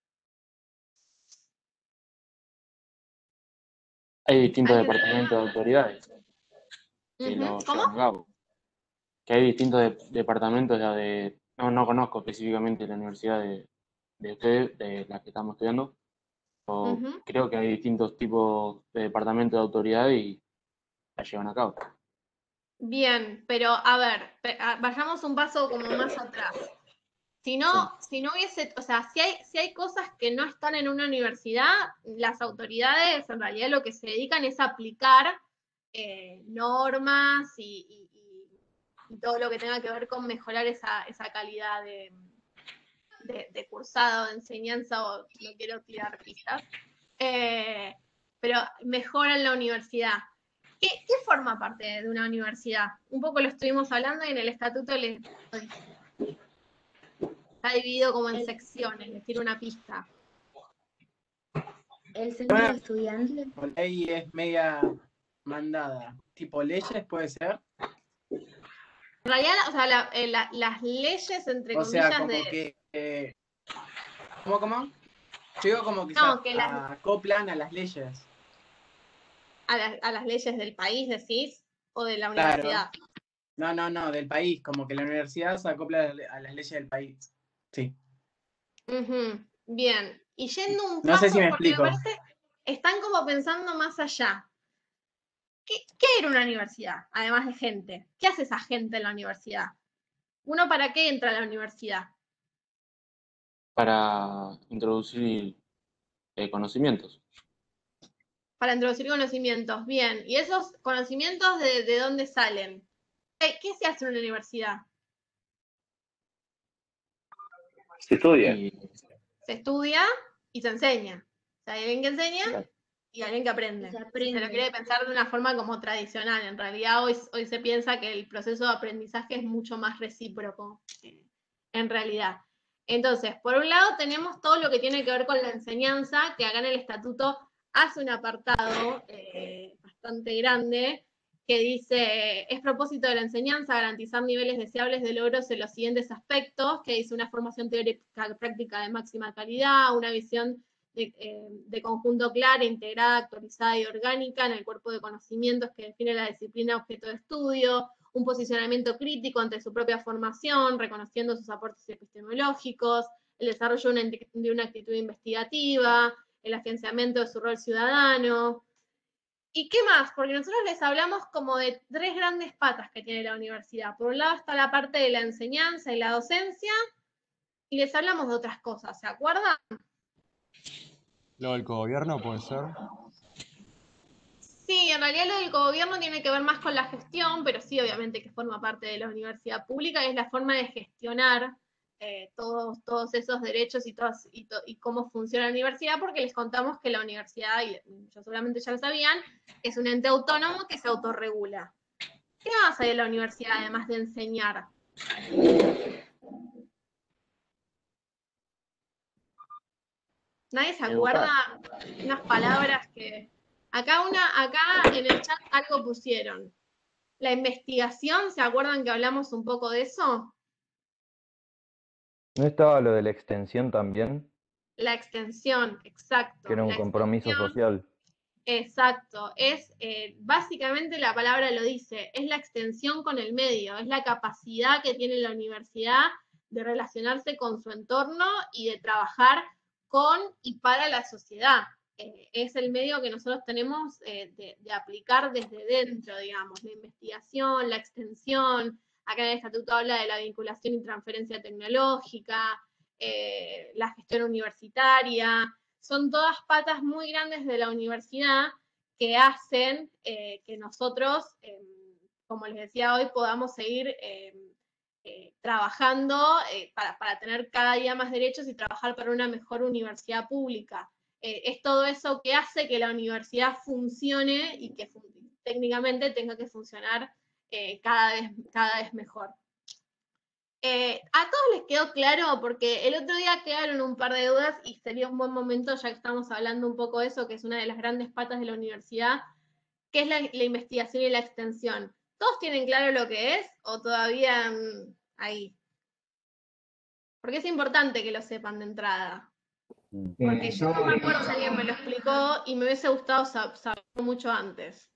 Hay distintos departamentos de autoridades que Ujú. lo ¿Cómo? llevan a cabo. Que hay distintos de- departamentos ya de, no, no conozco específicamente la universidad de, de ustedes, de la que estamos estudiando, o Ujú. creo que hay distintos tipos de departamentos de autoridad y la llevan a cabo. Bien, pero a ver, pe- a- vayamos un paso como más atrás. Si no, Sí. si no hubiese, o sea, si hay, si hay cosas que no están en una universidad, las autoridades en realidad lo que se dedican es a aplicar eh, normas y, y- y- y todo lo que tenga que ver con mejorar esa, esa calidad de, de- de cursado, de enseñanza, o no quiero tirar pistas, eh, pero mejoran la universidad. ¿Qué, qué forma parte de una universidad? Un poco lo estuvimos hablando y en el estatuto le, está dividido como en secciones, les tiro una pista. El centro estudiante. La ley es media mandada, tipo leyes puede ser, En realidad, o sea, la- eh, la- las leyes, entre o sea, comillas, como de... que, eh, ¿cómo, cómo? Yo digo como que No, se que las, acoplan a las leyes. a, las- a las leyes del país, decís, o de la Claro. universidad. No, no, no, del país, como que la universidad se acopla a las leyes del país. Sí. Ujú. Bien, y yendo un No sé si paso, me porque me explico. parece, están como pensando más allá. ¿Qué, qué era una universidad, además de gente? ¿Qué hace esa gente en la universidad? ¿Uno para qué entra a la universidad? Para introducir eh, conocimientos. Para introducir conocimientos, bien. ¿Y esos conocimientos de, de dónde salen? ¿Qué, qué se hace en una universidad? Se estudia. Y, Se estudia y se enseña. O sea, hay alguien que enseña Claro. y alguien que aprende. Se Se lo aprende. quiere pensar de una forma como tradicional. En realidad hoy, hoy se piensa que el proceso de aprendizaje es mucho más recíproco, eh, en realidad. Entonces, por un lado tenemos todo lo que tiene que ver con la enseñanza, que acá en el estatuto hace un apartado eh, bastante grande, que dice, es propósito de la enseñanza garantizar niveles deseables de logros en los siguientes aspectos, que dice una formación teórica práctica de máxima calidad, una visión de, eh, de conjunto clara, integrada, actualizada y orgánica en el cuerpo de conocimientos que define la disciplina objeto de estudio, un posicionamiento crítico ante su propia formación, reconociendo sus aportes epistemológicos, el desarrollo de una, de una actitud investigativa, el afianzamiento de su rol ciudadano. ¿Y qué más? Porque nosotros les hablamos como de tres grandes patas que tiene la universidad. Por un lado está la parte de la enseñanza y la docencia, y les hablamos de otras cosas, ¿se acuerdan? Lo del cogobierno puede ser. Sí, en realidad lo del cogobierno tiene que ver más con la gestión, pero sí, obviamente que forma parte de la universidad pública, y es la forma de gestionar eh, todos, todos esos derechos y, todas, y, to, y cómo funciona la universidad, porque les contamos que la universidad, y yo seguramente ya lo sabían, es un ente autónomo que se autorregula. ¿Qué más hay en la universidad además de enseñar? ¿Nadie se acuerda unas palabras que... Acá, una, acá en el chat algo pusieron. La investigación, ¿se acuerdan que hablamos un poco de eso? ¿No estaba lo de la extensión también? La extensión, exacto. Que era un la compromiso social. Exacto. Es, eh, básicamente la palabra lo dice, es la extensión con el medio, es la capacidad que tiene la universidad de relacionarse con su entorno y de trabajar con y para la sociedad. Eh, es el medio que nosotros tenemos eh, de, de aplicar desde dentro, digamos, la investigación, la extensión. Acá en el estatuto habla de la vinculación y transferencia tecnológica, eh, la gestión universitaria. Son todas patas muy grandes de la universidad que hacen eh, que nosotros, eh, como les decía hoy, podamos seguir eh, eh, trabajando eh, para, para tener cada día más derechos y trabajar para una mejor universidad pública. Eh, es todo eso que hace que la universidad funcione y que técnicamente tenga que funcionar eh, cada vez, cada vez mejor. Eh, a todos les quedó claro, porque el otro día quedaron un par de dudas y sería un buen momento, ya que estamos hablando un poco de eso, que es una de las grandes patas de la universidad, que es la, la investigación y la extensión. ¿Todos tienen claro lo que es o todavía mmm, ahí? Porque es importante que lo sepan de entrada. Porque Eh, yo yo, no me acuerdo si alguien me lo explicó y me hubiese gustado saberlo mucho antes.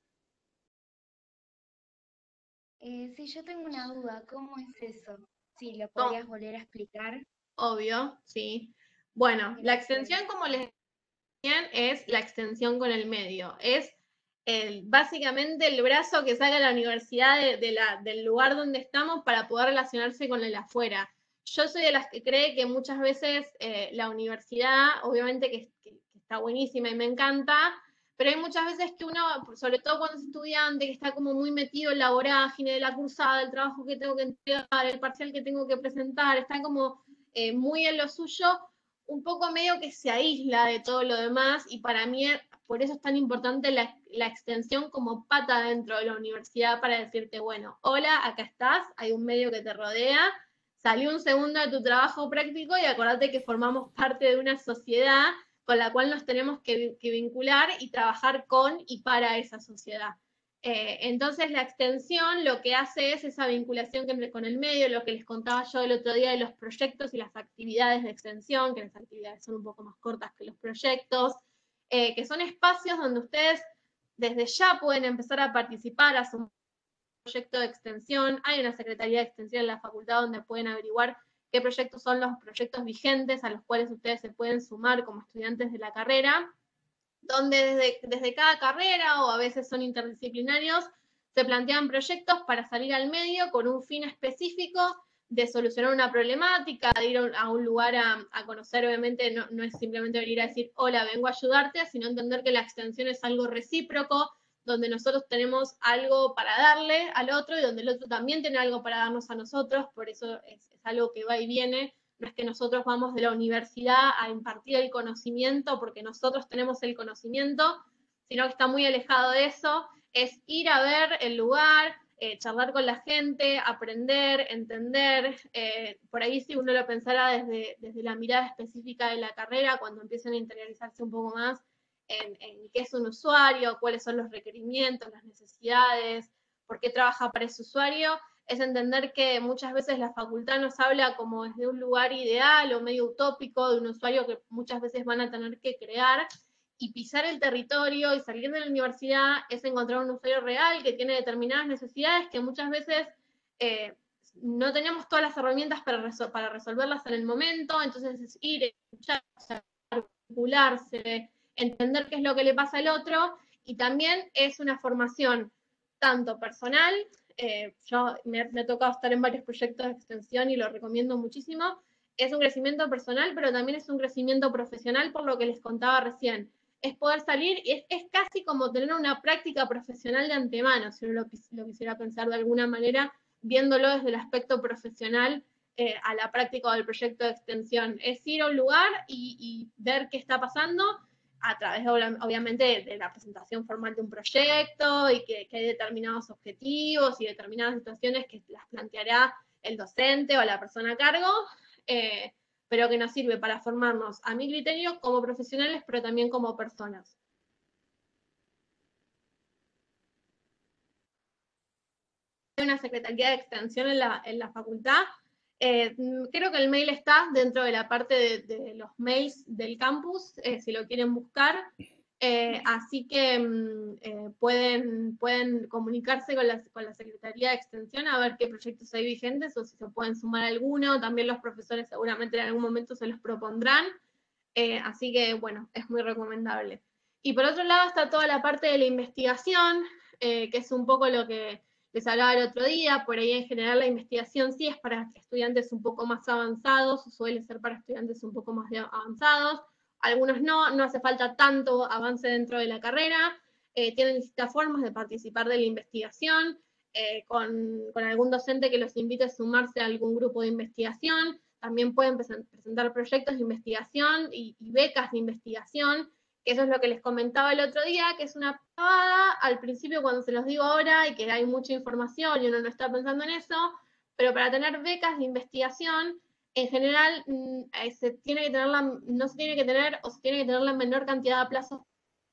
Eh, sí, yo tengo una duda, ¿cómo es eso? Sí, ¿lo podrías volver a explicar? Obvio, sí. Bueno, Gracias. la extensión, como les decía, es la extensión con el medio. Es el, básicamente el brazo que saca la universidad de, de la, del lugar donde estamos para poder relacionarse con el afuera. Yo soy de las que cree que muchas veces eh, la universidad, obviamente que, que, que está buenísima y me encanta, pero hay muchas veces que uno, sobre todo cuando es estudiante, que está como muy metido en la vorágine de la cursada, el trabajo que tengo que entregar, el parcial que tengo que presentar, está como eh, muy en lo suyo, un poco medio que se aísla de todo lo demás, y para mí por eso es tan importante la, la extensión como pata dentro de la universidad para decirte, bueno, hola, acá estás, hay un medio que te rodea, salí un segundo de tu trabajo práctico y acordate que formamos parte de una sociedad con la cual nos tenemos que, que vincular y trabajar con y para esa sociedad. Eh, entonces la extensión lo que hace es esa vinculación con el medio, lo que les contaba yo el otro día de los proyectos y las actividades de extensión, que las actividades son un poco más cortas que los proyectos, eh, que son espacios donde ustedes desde ya pueden empezar a participar, a su proyecto de extensión. Hay una secretaría de extensión en la facultad donde pueden averiguar qué proyectos son los proyectos vigentes a los cuales ustedes se pueden sumar como estudiantes de la carrera, donde desde, desde cada carrera, o a veces son interdisciplinarios, se plantean proyectos para salir al medio con un fin específico de solucionar una problemática, de ir a un lugar a, a conocer. Obviamente no, no es simplemente venir a decir, hola, vengo a ayudarte, sino entender que la extensión es algo recíproco, donde nosotros tenemos algo para darle al otro y donde el otro también tiene algo para darnos a nosotros, por eso es, es algo que va y viene, no es que nosotros vamos de la universidad a impartir el conocimiento porque nosotros tenemos el conocimiento, sino que está muy alejado de eso, es ir a ver el lugar, eh, charlar con la gente, aprender, entender, eh, por ahí si uno lo pensara desde, desde la mirada específica de la carrera, cuando empiezan a interiorizarse un poco más en, en qué es un usuario, cuáles son los requerimientos, las necesidades, por qué trabaja para ese usuario, es entender que muchas veces la facultad nos habla como desde un lugar ideal o medio utópico de un usuario que muchas veces van a tener que crear, y pisar el territorio y salir de la universidad es encontrar un usuario real que tiene determinadas necesidades que muchas veces eh, no tenemos todas las herramientas para, resol para resolverlas en el momento, entonces es ir, escuchar, articularse, entender qué es lo que le pasa al otro, y también es una formación tanto personal, eh, yo me, me ha tocado estar en varios proyectos de extensión y lo recomiendo muchísimo, es un crecimiento personal, pero también es un crecimiento profesional por lo que les contaba recién. Es poder salir, y es, es casi como tener una práctica profesional de antemano, si uno lo, lo quisiera pensar de alguna manera, viéndolo desde el aspecto profesional eh, a la práctica del proyecto de extensión. Es ir a un lugar y, y ver qué está pasando a través, obviamente, de, de la presentación formal de un proyecto y que, que hay determinados objetivos y determinadas situaciones que las planteará el docente o la persona a cargo, eh, pero que nos sirve para formarnos, a mi criterio, como profesionales, pero también como personas. Hay una secretaría de extensión en la, en la facultad. Eh, creo que el mail está dentro de la parte de, de los mails del campus, eh, si lo quieren buscar. Eh, así que eh, pueden, pueden comunicarse con la, con la Secretaría de Extensión a ver qué proyectos hay vigentes o si se pueden sumar alguno. También los profesores seguramente en algún momento se los propondrán. Eh, así que, bueno, es muy recomendable. Y por otro lado está toda la parte de la investigación, eh, que es un poco lo que les hablaba el otro día. Por ahí en general la investigación sí es para estudiantes un poco más avanzados, o suele ser para estudiantes un poco más avanzados. Algunos no, no hace falta tanto avance dentro de la carrera, eh, tienen distintas formas de participar de la investigación, eh, con, con algún docente que los invite a sumarse a algún grupo de investigación, también pueden presentar proyectos de investigación y, y becas de investigación, que eso es lo que les comentaba el otro día, que es una pavada al principio cuando se los digo ahora y que hay mucha información y uno no está pensando en eso, pero para tener becas de investigación, en general, se tiene que tener la, no se tiene que tener, o se tiene que tener la menor cantidad de plazos.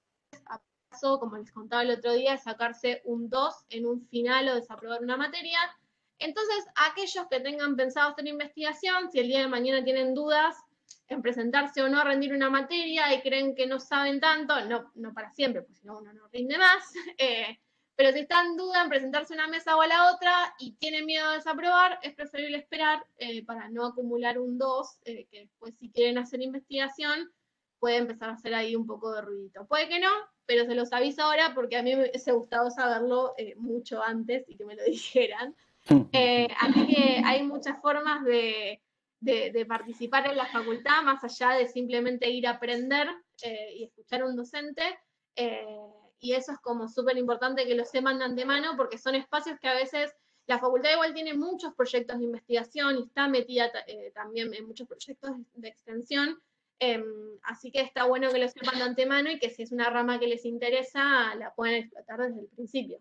A plazo, como les contaba el otro día, sacarse un dos en un final o desaprobar una materia. Entonces, aquellos que tengan pensado hacer investigación, si el día de mañana tienen dudas en presentarse o no a rendir una materia y creen que no saben tanto, no, no para siempre, porque si no uno no rinde más, eh, pero si están en duda en presentarse a una mesa o a la otra y tienen miedo de desaprobar, es preferible esperar eh, para no acumular un dos, eh, que después si quieren hacer investigación, puede empezar a hacer ahí un poco de ruidito. Puede que no, pero se los aviso ahora porque a mí me hubiese gustado saberlo eh, mucho antes y que me lo dijeran. Eh, así que hay muchas formas de, de, de participar en la facultad, más allá de simplemente ir a aprender eh, y escuchar a un docente, eh, y eso es como súper importante que lo sepan de antemano, porque son espacios que a veces la facultad igual tiene muchos proyectos de investigación y está metida eh, también en muchos proyectos de extensión, eh, así que está bueno que lo sepan de antemano y que si es una rama que les interesa, la pueden explotar desde el principio.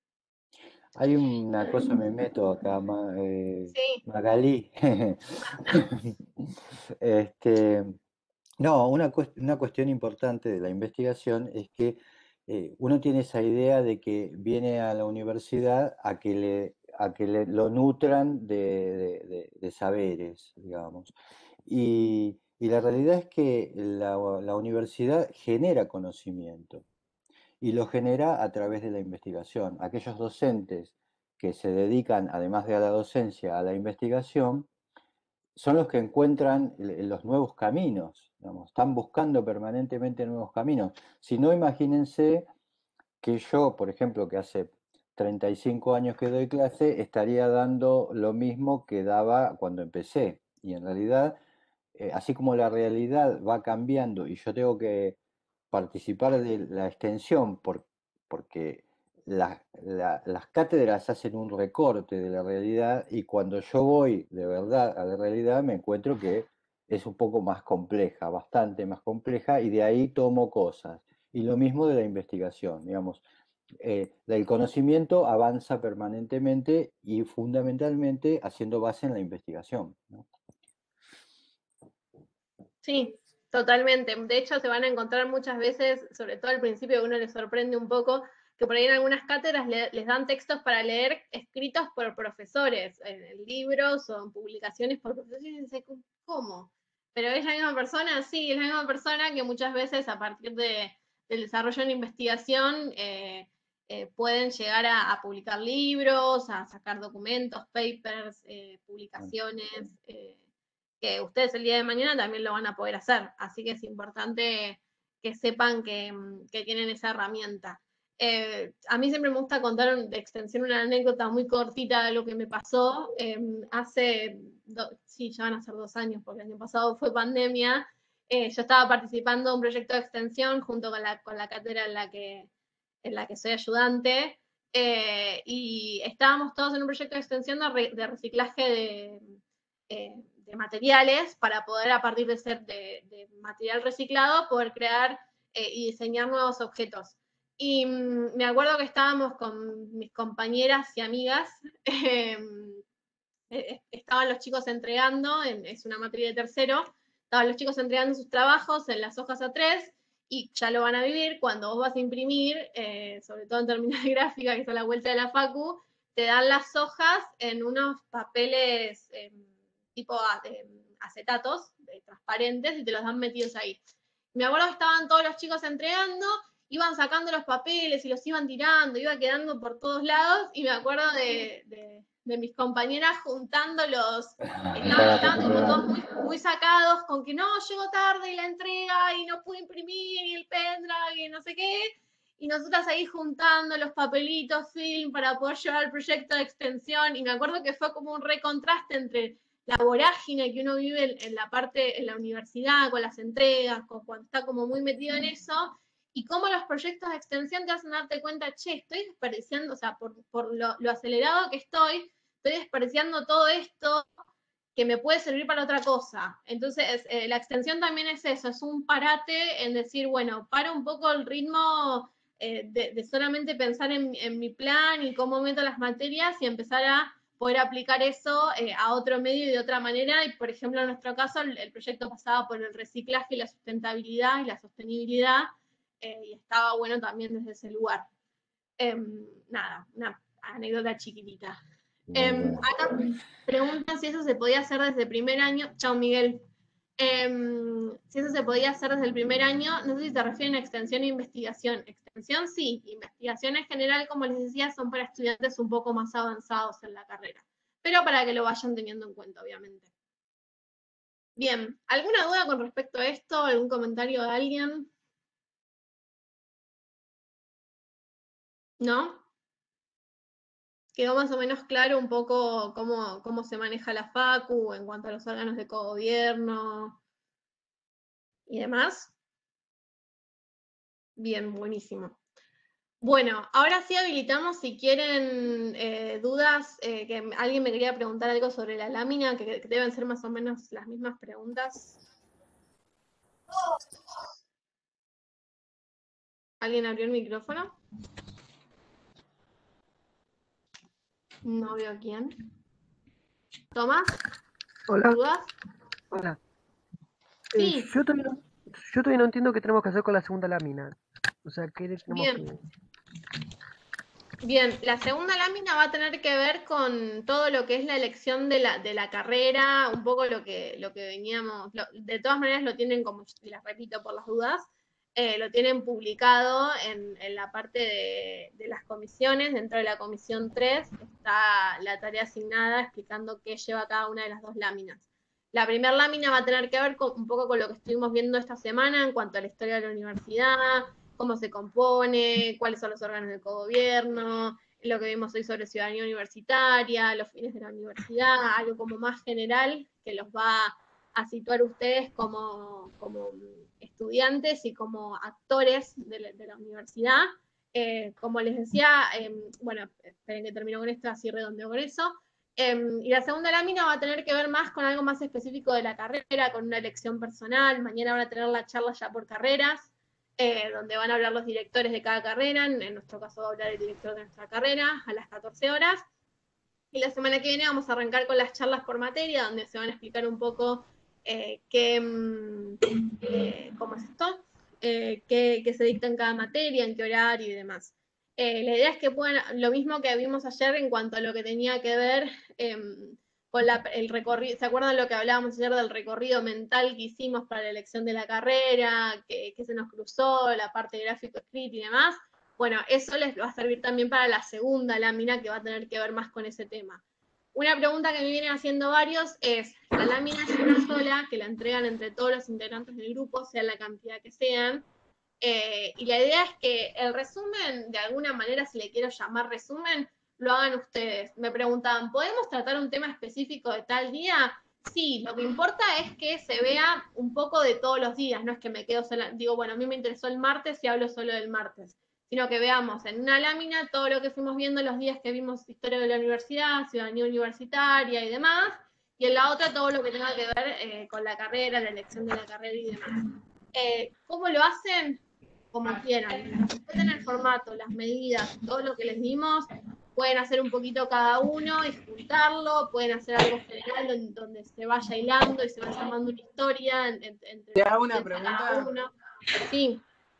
Hay una cosa, me meto acá, Ma- eh, Sí. Magalí. Este, no, una, cues- una cuestión importante de la investigación es que eh, uno tiene esa idea de que viene a la universidad a que le, a que le lo nutran de, de- de- de saberes, digamos. Y, y la realidad es que la, la universidad genera conocimiento y lo genera a través de la investigación. Aquellos docentes que se dedican, además de a la docencia, a la investigación, son los que encuentran l- los nuevos caminos, digamos, están buscando permanentemente nuevos caminos. Si no, imagínense que yo, por ejemplo, que hace treinta y cinco años que doy clase, estaría dando lo mismo que daba cuando empecé. Y en realidad, eh, así como la realidad va cambiando y yo tengo que participar de la extensión por- porque la- la- las cátedras hacen un recorte de la realidad y cuando yo voy de verdad a la realidad me encuentro que es un poco más compleja, bastante más compleja, y de ahí tomo cosas. Y lo mismo de la investigación, digamos. Eh, el conocimiento avanza permanentemente y fundamentalmente haciendo base en la investigación, ¿no? Sí, totalmente. De hecho, se van a encontrar muchas veces, sobre todo al principio, que uno les sorprende un poco, que por ahí en algunas cátedras le- les dan textos para leer escritos por profesores, en, en libros o en publicaciones por profesores, y dice, ¿cómo? Pero es la misma persona, sí, es la misma persona que muchas veces a partir de, del desarrollo de la investigación eh, eh, pueden llegar a, a publicar libros, a sacar documentos, papers, eh, publicaciones, eh, que ustedes el día de mañana también lo van a poder hacer. Así que es importante que sepan que, mm, que tienen esa herramienta. Eh, a mí siempre me gusta contar de extensión una anécdota muy cortita de lo que me pasó. Eh, hace, do, sí, ya van a ser dos años, porque el año pasado fue pandemia. Eh, yo estaba participando en un proyecto de extensión junto con la, con la cátedra en la que, en la que soy ayudante. Eh, y estábamos todos en un proyecto de extensión de, re, de reciclaje de, eh, de materiales para poder, a partir de, ser de, de material reciclado, poder crear eh, y diseñar nuevos objetos. Y mmm, me acuerdo que estábamos con mis compañeras y amigas, eh, eh, estaban los chicos entregando, en, es una materia de tercero, estaban los chicos entregando sus trabajos en las hojas A tres, y ya lo van a vivir, cuando vos vas a imprimir, eh, sobre todo en terminal gráfica, que está a la vuelta de la facu, te dan las hojas en unos papeles eh, tipo eh, acetatos, eh, transparentes, y te los dan metidos ahí. Me acuerdo que estaban todos los chicos entregando, iban sacando los papeles y los iban tirando, iba quedando por todos lados, y me acuerdo de, de, de mis compañeras juntándolos, estaban, estaban tipo todos muy, muy sacados con que no, llegó tarde y la entrega, y no pude imprimir, y el pendrive, y no sé qué, y nosotras ahí juntando los papelitos, film, para poder llevar el proyecto de extensión, y me acuerdo que fue como un recontraste entre la vorágine que uno vive en la parte, en la universidad, con las entregas, con, cuando está como muy metido en eso, y cómo los proyectos de extensión te hacen darte cuenta, che, estoy desperdiciando, o sea, por, por lo, lo acelerado que estoy, estoy desperdiciando todo esto que me puede servir para otra cosa. Entonces, eh, la extensión también es eso, es un parate en decir, bueno, para un poco el ritmo eh, de, de solamente pensar en, en mi plan y cómo meto las materias, y empezar a poder aplicar eso eh, a otro medio y de otra manera. Y, por ejemplo, en nuestro caso, el, el proyecto pasaba por el reciclaje y la sustentabilidad y la sostenibilidad, eh, y estaba bueno también desde ese lugar. Eh, nada, una anécdota chiquitita. Eh, acá preguntan si eso se podía hacer desde el primer año. Chao, Miguel. Eh, si eso se podía hacer desde el primer año, no sé si te refieren a extensión e investigación. Extensión sí, investigación en general, como les decía, son para estudiantes un poco más avanzados en la carrera, pero para que lo vayan teniendo en cuenta, obviamente. Bien, ¿alguna duda con respecto a esto? ¿Algún comentario de alguien? ¿No? ¿Quedó más o menos claro un poco cómo, cómo se maneja la facu en cuanto a los órganos de cogobierno y demás? Bien, buenísimo. Bueno, ahora sí habilitamos, si quieren eh, dudas, eh, que alguien me quería preguntar algo sobre la lámina, que, que deben ser más o menos las mismas preguntas. ¿Alguien abrió el micrófono? No veo a quién. ¿Tomás? Hola. ¿Dudas? Hola. Sí. Eh, yo, todavía no, yo todavía no entiendo qué tenemos que hacer con la segunda lámina. O sea, ¿qué tenemos Bien. que...? Bien, la segunda lámina va a tener que ver con todo lo que es la elección de la, de la carrera, un poco lo que, lo que veníamos, lo, de todas maneras lo tienen, como les repito por las dudas, eh, lo tienen publicado en, en la parte de, de las comisiones. Dentro de la comisión tres está la tarea asignada explicando qué lleva cada una de las dos láminas. La primera lámina va a tener que ver con, un poco con lo que estuvimos viendo esta semana en cuanto a la historia de la universidad, cómo se compone, cuáles son los órganos de cogobierno, lo que vimos hoy sobre ciudadanía universitaria, los fines de la universidad, algo como más general que los va a situar ustedes como, como estudiantes y como actores de la, de la universidad. Eh, como les decía, eh, bueno, esperen que termino con esto, así redondeo con eso. Eh, y la segunda lámina va a tener que ver más con algo más específico de la carrera, con una elección personal. Mañana van a tener la charla ya por carreras, eh, donde van a hablar los directores de cada carrera. En, en nuestro caso va a hablar el director de nuestra carrera a las catorce horas. Y la semana que viene vamos a arrancar con las charlas por materia, donde se van a explicar un poco eh, qué, eh, cómo es esto, eh, qué, qué se dicta en cada materia, en qué horario y demás. Eh, la idea es que puedan, lo mismo que vimos ayer en cuanto a lo que tenía que ver eh, con la, el recorrido, ¿se acuerdan lo que hablábamos ayer del recorrido mental que hicimos para la elección de la carrera, que, que se nos cruzó, la parte gráfico escrita y demás? Bueno, eso les va a servir también para la segunda lámina que va a tener que ver más con ese tema. Una pregunta que me vienen haciendo varios es, la lámina es una sola, que la entregan entre todos los integrantes del grupo, sea la cantidad que sean, eh, y la idea es que el resumen, de alguna manera, si le quiero llamar resumen, lo hagan ustedes. Me preguntaban, ¿podemos tratar un tema específico de tal día? Sí, lo que importa es que se vea un poco de todos los días, no es que me quedo sola, digo, bueno, a mí me interesó el martes y hablo solo del martes, sino que veamos en una lámina todo lo que fuimos viendo los días que vimos historia de la universidad, ciudadanía universitaria y demás, y en la otra todo lo que tenga que ver eh, con la carrera, la elección de la carrera y demás. Eh, ¿Cómo lo hacen? Como quieran. Respeten el formato, las medidas, todo lo que les dimos, pueden hacer un poquito cada uno y juntarlo, pueden hacer algo general donde, donde se vaya hilando y se vaya armando una historia entre Te hago una cada pregunta. uno. Sí.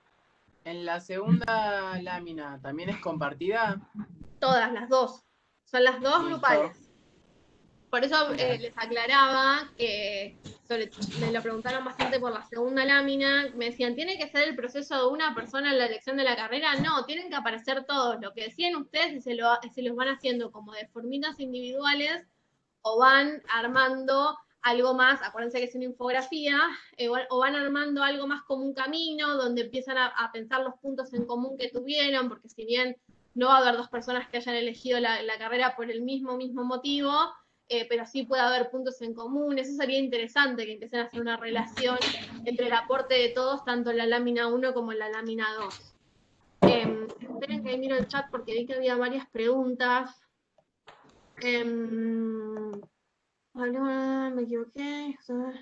En la segunda lámina, ¿también es compartida? Todas, las dos. Son las dos Listo. grupales. Por eso eh, les aclaraba que, sobre, me lo preguntaron bastante por la segunda lámina, me decían, ¿tiene que ser el proceso de una persona en la elección de la carrera? No, tienen que aparecer todos. Lo que decían ustedes es se, lo, se los van haciendo como de formitas individuales o van armando algo más, acuérdense que es una infografía, eh, o van armando algo más como un camino, donde empiezan a, a pensar los puntos en común que tuvieron, porque si bien no va a haber dos personas que hayan elegido la, la carrera por el mismo, mismo motivo, eh, pero sí puede haber puntos en común. Eso sería interesante, que empiecen a hacer una relación entre el aporte de todos, tanto en la lámina uno como en la lámina dos. Eh, esperen que miro el chat porque vi que había varias preguntas. Eh, me equivoqué.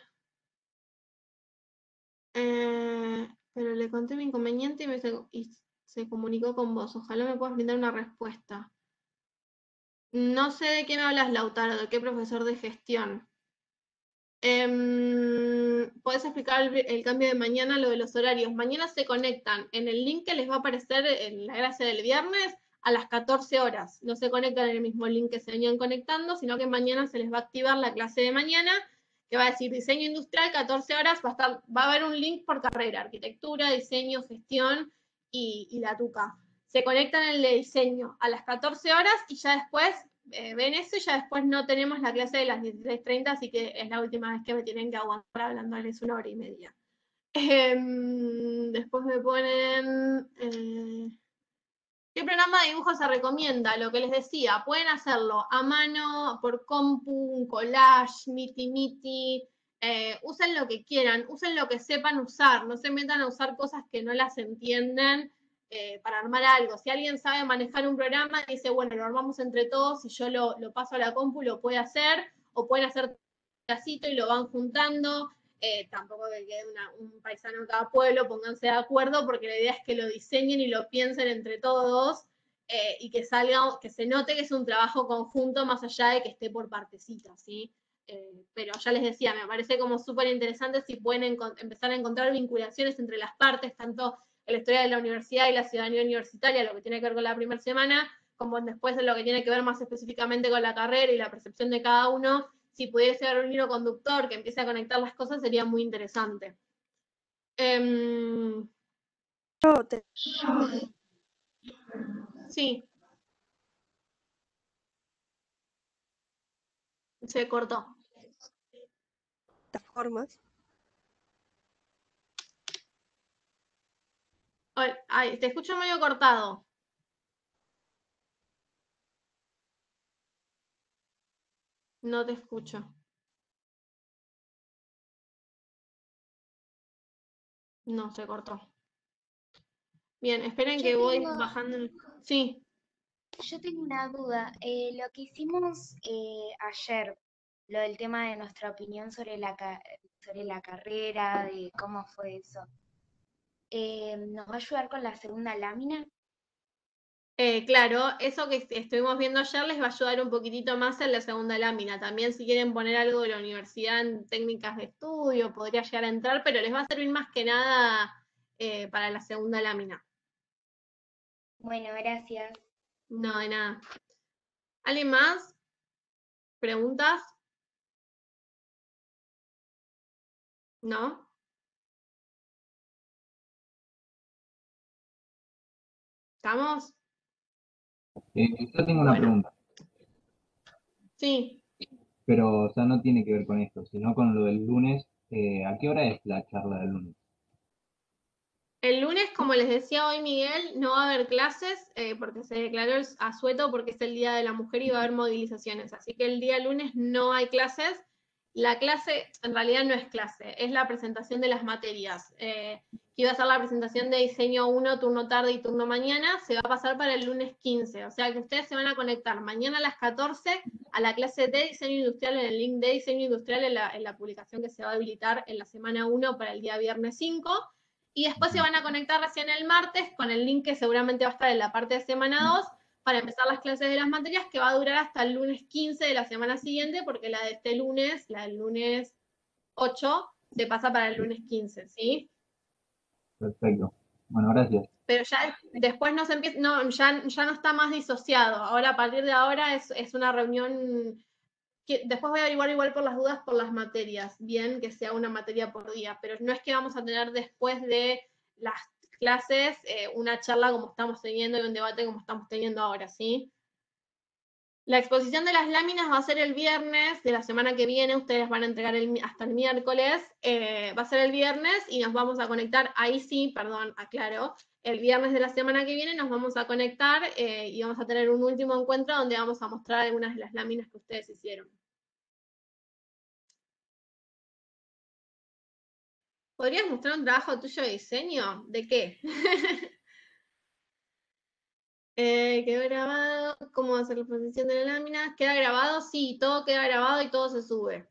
Eh, pero le conté mi inconveniente y, me se, y se comunicó con vos. Ojalá me puedas brindar una respuesta. No sé de qué me hablas, Lautaro, de qué profesor de gestión. Eh, ¿Podés explicar el, el cambio de mañana, lo de los horarios? Mañana se conectan en el link que les va a aparecer en la clase del viernes a las catorce horas. No se conectan en el mismo link que se venían conectando, sino que mañana se les va a activar la clase de mañana, que va a decir diseño industrial, catorce horas, va a, estar, va a haber un link por carrera, arquitectura, diseño, gestión y, y la tuca. Se conectan en el de diseño a las catorce horas y ya después eh, ven eso y ya después no tenemos la clase de las dieciséis treinta, así que es la última vez que me tienen que aguantar hablándoles una hora y media. Eh, después me ponen... Eh, ¿qué programa de dibujo se recomienda? Lo que les decía, pueden hacerlo a mano, por compu, un collage, miti miti, eh, usen lo que quieran, usen lo que sepan usar, no se metan a usar cosas que no las entienden eh, para armar algo. Si alguien sabe manejar un programa, dice, bueno, lo armamos entre todos y yo lo, lo paso a la compu, lo puede hacer, o pueden hacer un pedacito y lo van juntando. Eh, tampoco que quede una, un paisano en cada pueblo, pónganse de acuerdo, porque la idea es que lo diseñen y lo piensen entre todos eh, y que salga, que se note que es un trabajo conjunto más allá de que esté por partecitas, ¿sí? Eh, pero ya les decía, me parece como súper interesante si pueden empezar a encontrar vinculaciones entre las partes, tanto en la historia de la universidad y la ciudadanía universitaria, lo que tiene que ver con la primera semana, como después en lo que tiene que ver más específicamente con la carrera y la percepción de cada uno. Si pudiese haber un hilo conductor que empiece a conectar las cosas, sería muy interesante. Um, sí. Se cortó. Plataformas. Ay, te escucho medio cortado. No te escucho. No, se cortó. Bien, esperen Yo que voy tengo, bajando el... Sí. yo tengo una duda. Eh, lo que hicimos eh, ayer, lo del tema de nuestra opinión sobre la, ca- sobre la carrera, de cómo fue eso, eh, ¿nos va a ayudar con la segunda lámina? Eh, claro, eso que est- estuvimos viendo ayer les va a ayudar un poquitito más en la segunda lámina. También si quieren poner algo de la universidad en técnicas de estudio, podría llegar a entrar, pero les va a servir más que nada eh, para la segunda lámina. Bueno, gracias. No, de nada. ¿Alguien más? ¿Preguntas? ¿No? ¿Estamos? Eh, yo tengo una Bueno, pregunta, sí. pero o sea, no tiene que ver con esto, sino con lo del lunes. Eh, ¿a qué hora es la charla del lunes? El lunes, como les decía hoy Miguel, no va a haber clases eh, porque se declaró el asueto porque es el Día de la Mujer y va a haber movilizaciones. Así que el día lunes no hay clases. La clase en realidad no es clase, es la presentación de las materias. Eh, que iba a ser la presentación de diseño uno, turno tarde y turno mañana, se va a pasar para el lunes quince. O sea que ustedes se van a conectar mañana a las catorce a la clase de diseño industrial en el link de diseño industrial en la, en la publicación que se va a habilitar en la semana uno para el día viernes cinco. Y después se van a conectar recién el martes con el link que seguramente va a estar en la parte de semana dos para empezar las clases de las materias, que va a durar hasta el lunes quince de la semana siguiente, porque la de este lunes, la del lunes ocho, se pasa para el lunes quince, ¿sí? Perfecto. Bueno, gracias. Pero ya después no se empieza, no, ya, ya no está más disociado. Ahora, a partir de ahora, es, es una reunión que después voy a averiguar igual por las dudas por las materias, bien que sea una materia por día, pero no es que vamos a tener después de las clases eh, una charla como estamos teniendo y un debate como estamos teniendo ahora, ¿sí? La exposición de las láminas va a ser el viernes de la semana que viene, ustedes van a entregar el, hasta el miércoles, eh, va a ser el viernes y nos vamos a conectar, ahí sí, perdón, aclaro, el viernes de la semana que viene nos vamos a conectar eh, y vamos a tener un último encuentro donde vamos a mostrar algunas de las láminas que ustedes hicieron. ¿Podrías mostrar un trabajo tuyo de diseño? ¿De qué? eh, quedó grabado, ¿cómo hacer la exposición de la lámina? ¿Queda grabado? Sí, todo queda grabado y todo se sube.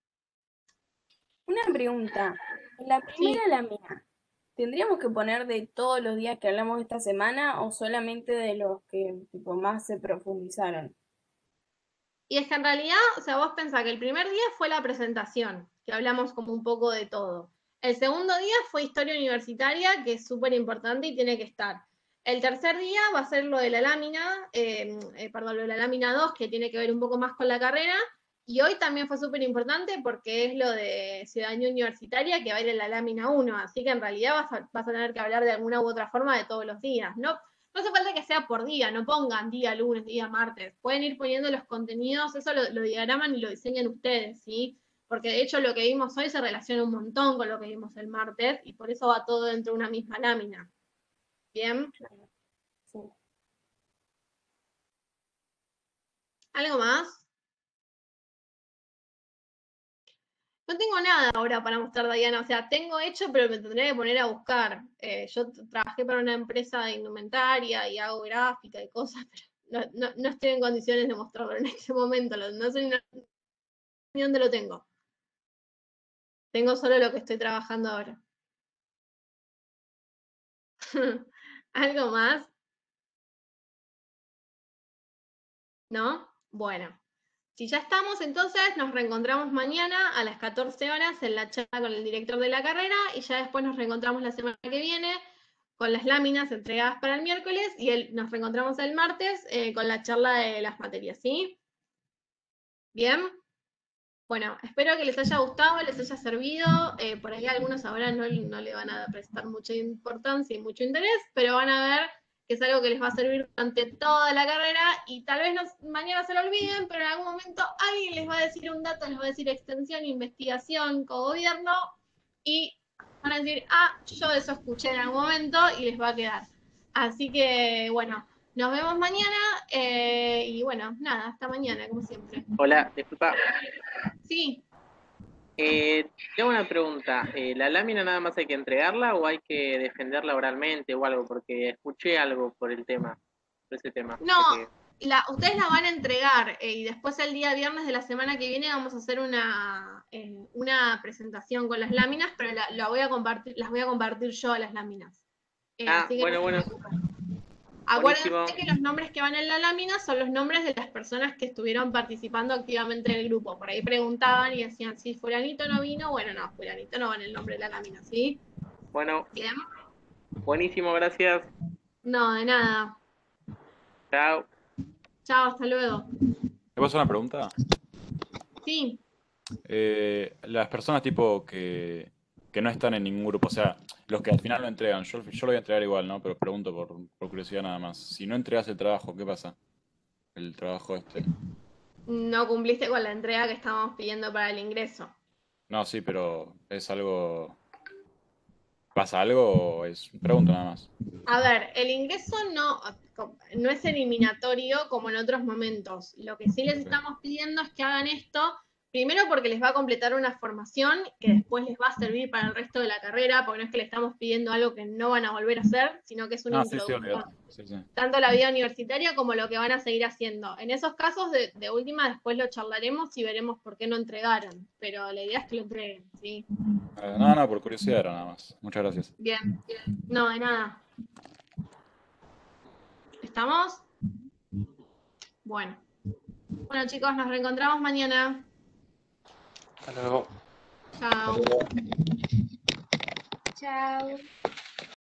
Una pregunta. En la primera Sí. lámina, ¿tendríamos que poner de todos los días que hablamos esta semana o solamente de los que tipo, más se profundizaron? Y es que en realidad, o sea, vos pensás que el primer día fue la presentación, que hablamos como un poco de todo. El segundo día fue historia universitaria, que es súper importante y tiene que estar. El tercer día va a ser lo de la lámina, eh, eh, perdón, lo de la lámina dos, que tiene que ver un poco más con la carrera. Y hoy también fue súper importante porque es lo de ciudadanía universitaria que va a ir en la lámina uno. Así que en realidad vas a, vas a tener que hablar de alguna u otra forma de todos los días. No, no hace falta que sea por día, no pongan día lunes, día martes. Pueden ir poniendo los contenidos, eso lo, lo diagraman y lo diseñan ustedes, ¿sí? Porque de hecho lo que vimos hoy se relaciona un montón con lo que vimos el martes y por eso va todo dentro de una misma lámina. ¿Bien? Sí. ¿Algo más? No tengo nada ahora para mostrar, Diana. O sea, tengo hecho, pero me tendré que poner a buscar. Eh, yo trabajé para una empresa de indumentaria y hago gráfica y cosas, pero no, no, no estoy en condiciones de mostrarlo en este momento. No sé ni dónde lo tengo. Tengo solo lo que estoy trabajando ahora. ¿Algo más? ¿No? Bueno. Si ya estamos, entonces nos reencontramos mañana a las catorce horas en la charla con el director de la carrera y ya después nos reencontramos la semana que viene con las láminas entregadas para el miércoles y el, nos reencontramos el martes eh, con la charla de las materias, ¿sí? ¿Bien? Bueno, espero que les haya gustado, les haya servido. Eh, por ahí algunos ahora no, no le van a prestar mucha importancia y mucho interés, pero van a ver que es algo que les va a servir durante toda la carrera y tal vez no, mañana se lo olviden, pero en algún momento alguien les va a decir un dato, les va a decir extensión, investigación, cogobierno y van a decir, ah, yo eso escuché en algún momento y les va a quedar. Así que, bueno, nos vemos mañana eh, y bueno, nada, hasta mañana, como siempre. Hola, disculpa. Sí. Eh, tengo una pregunta. Eh, ¿la lámina nada más hay que entregarla o hay que defenderla oralmente o algo? Porque escuché algo por el tema, por ese tema. No, Porque- la, ustedes la van a entregar eh, y después el día viernes de la semana que viene vamos a hacer una, eh, una presentación con las láminas, pero la, la voy a compartir, las voy a compartir yo a las láminas. Eh, Ah, así que bueno, no se bueno. preocupen. Acuérdense Buenísimo. que los nombres que van en la lámina son los nombres de las personas que estuvieron participando activamente en el grupo. Por ahí preguntaban y decían, si fulanito no vino, bueno, no, fulanito no va en el nombre de la lámina, ¿sí? Bueno, Bien. buenísimo, gracias. No, de nada. Chao. Chao, hasta luego. ¿Te puedo hacer una pregunta? Sí, Eh, las personas tipo que, que no están en ningún grupo, o sea, los que al final lo entregan, yo, yo lo voy a entregar igual, ¿no? Pero pregunto por, por curiosidad nada más. Si no entregas el trabajo, ¿qué pasa? El trabajo este. no cumpliste con la entrega que estábamos pidiendo para el ingreso. No, sí, pero es algo... ¿Pasa algo o es... Pregunto nada más. A ver, el ingreso no, no es eliminatorio como en otros momentos. Lo que sí les estamos pidiendo es que hagan esto, primero porque les va a completar una formación que después les va a servir para el resto de la carrera, porque no es que le estamos pidiendo algo que no van a volver a hacer, sino que es una No, sí, sí, introducción. olvídate. Sí, sí. Tanto la vida universitaria como lo que van a seguir haciendo. En esos casos, de, de última, después lo charlaremos y veremos por qué no entregaron, pero la idea es que lo entreguen, ¿sí? Eh, no, no, por curiosidad era nada más. Muchas gracias. Bien, no, de nada. ¿Estamos? Bueno. Bueno, chicos, nos reencontramos mañana. Hasta luego. Chao. Chao.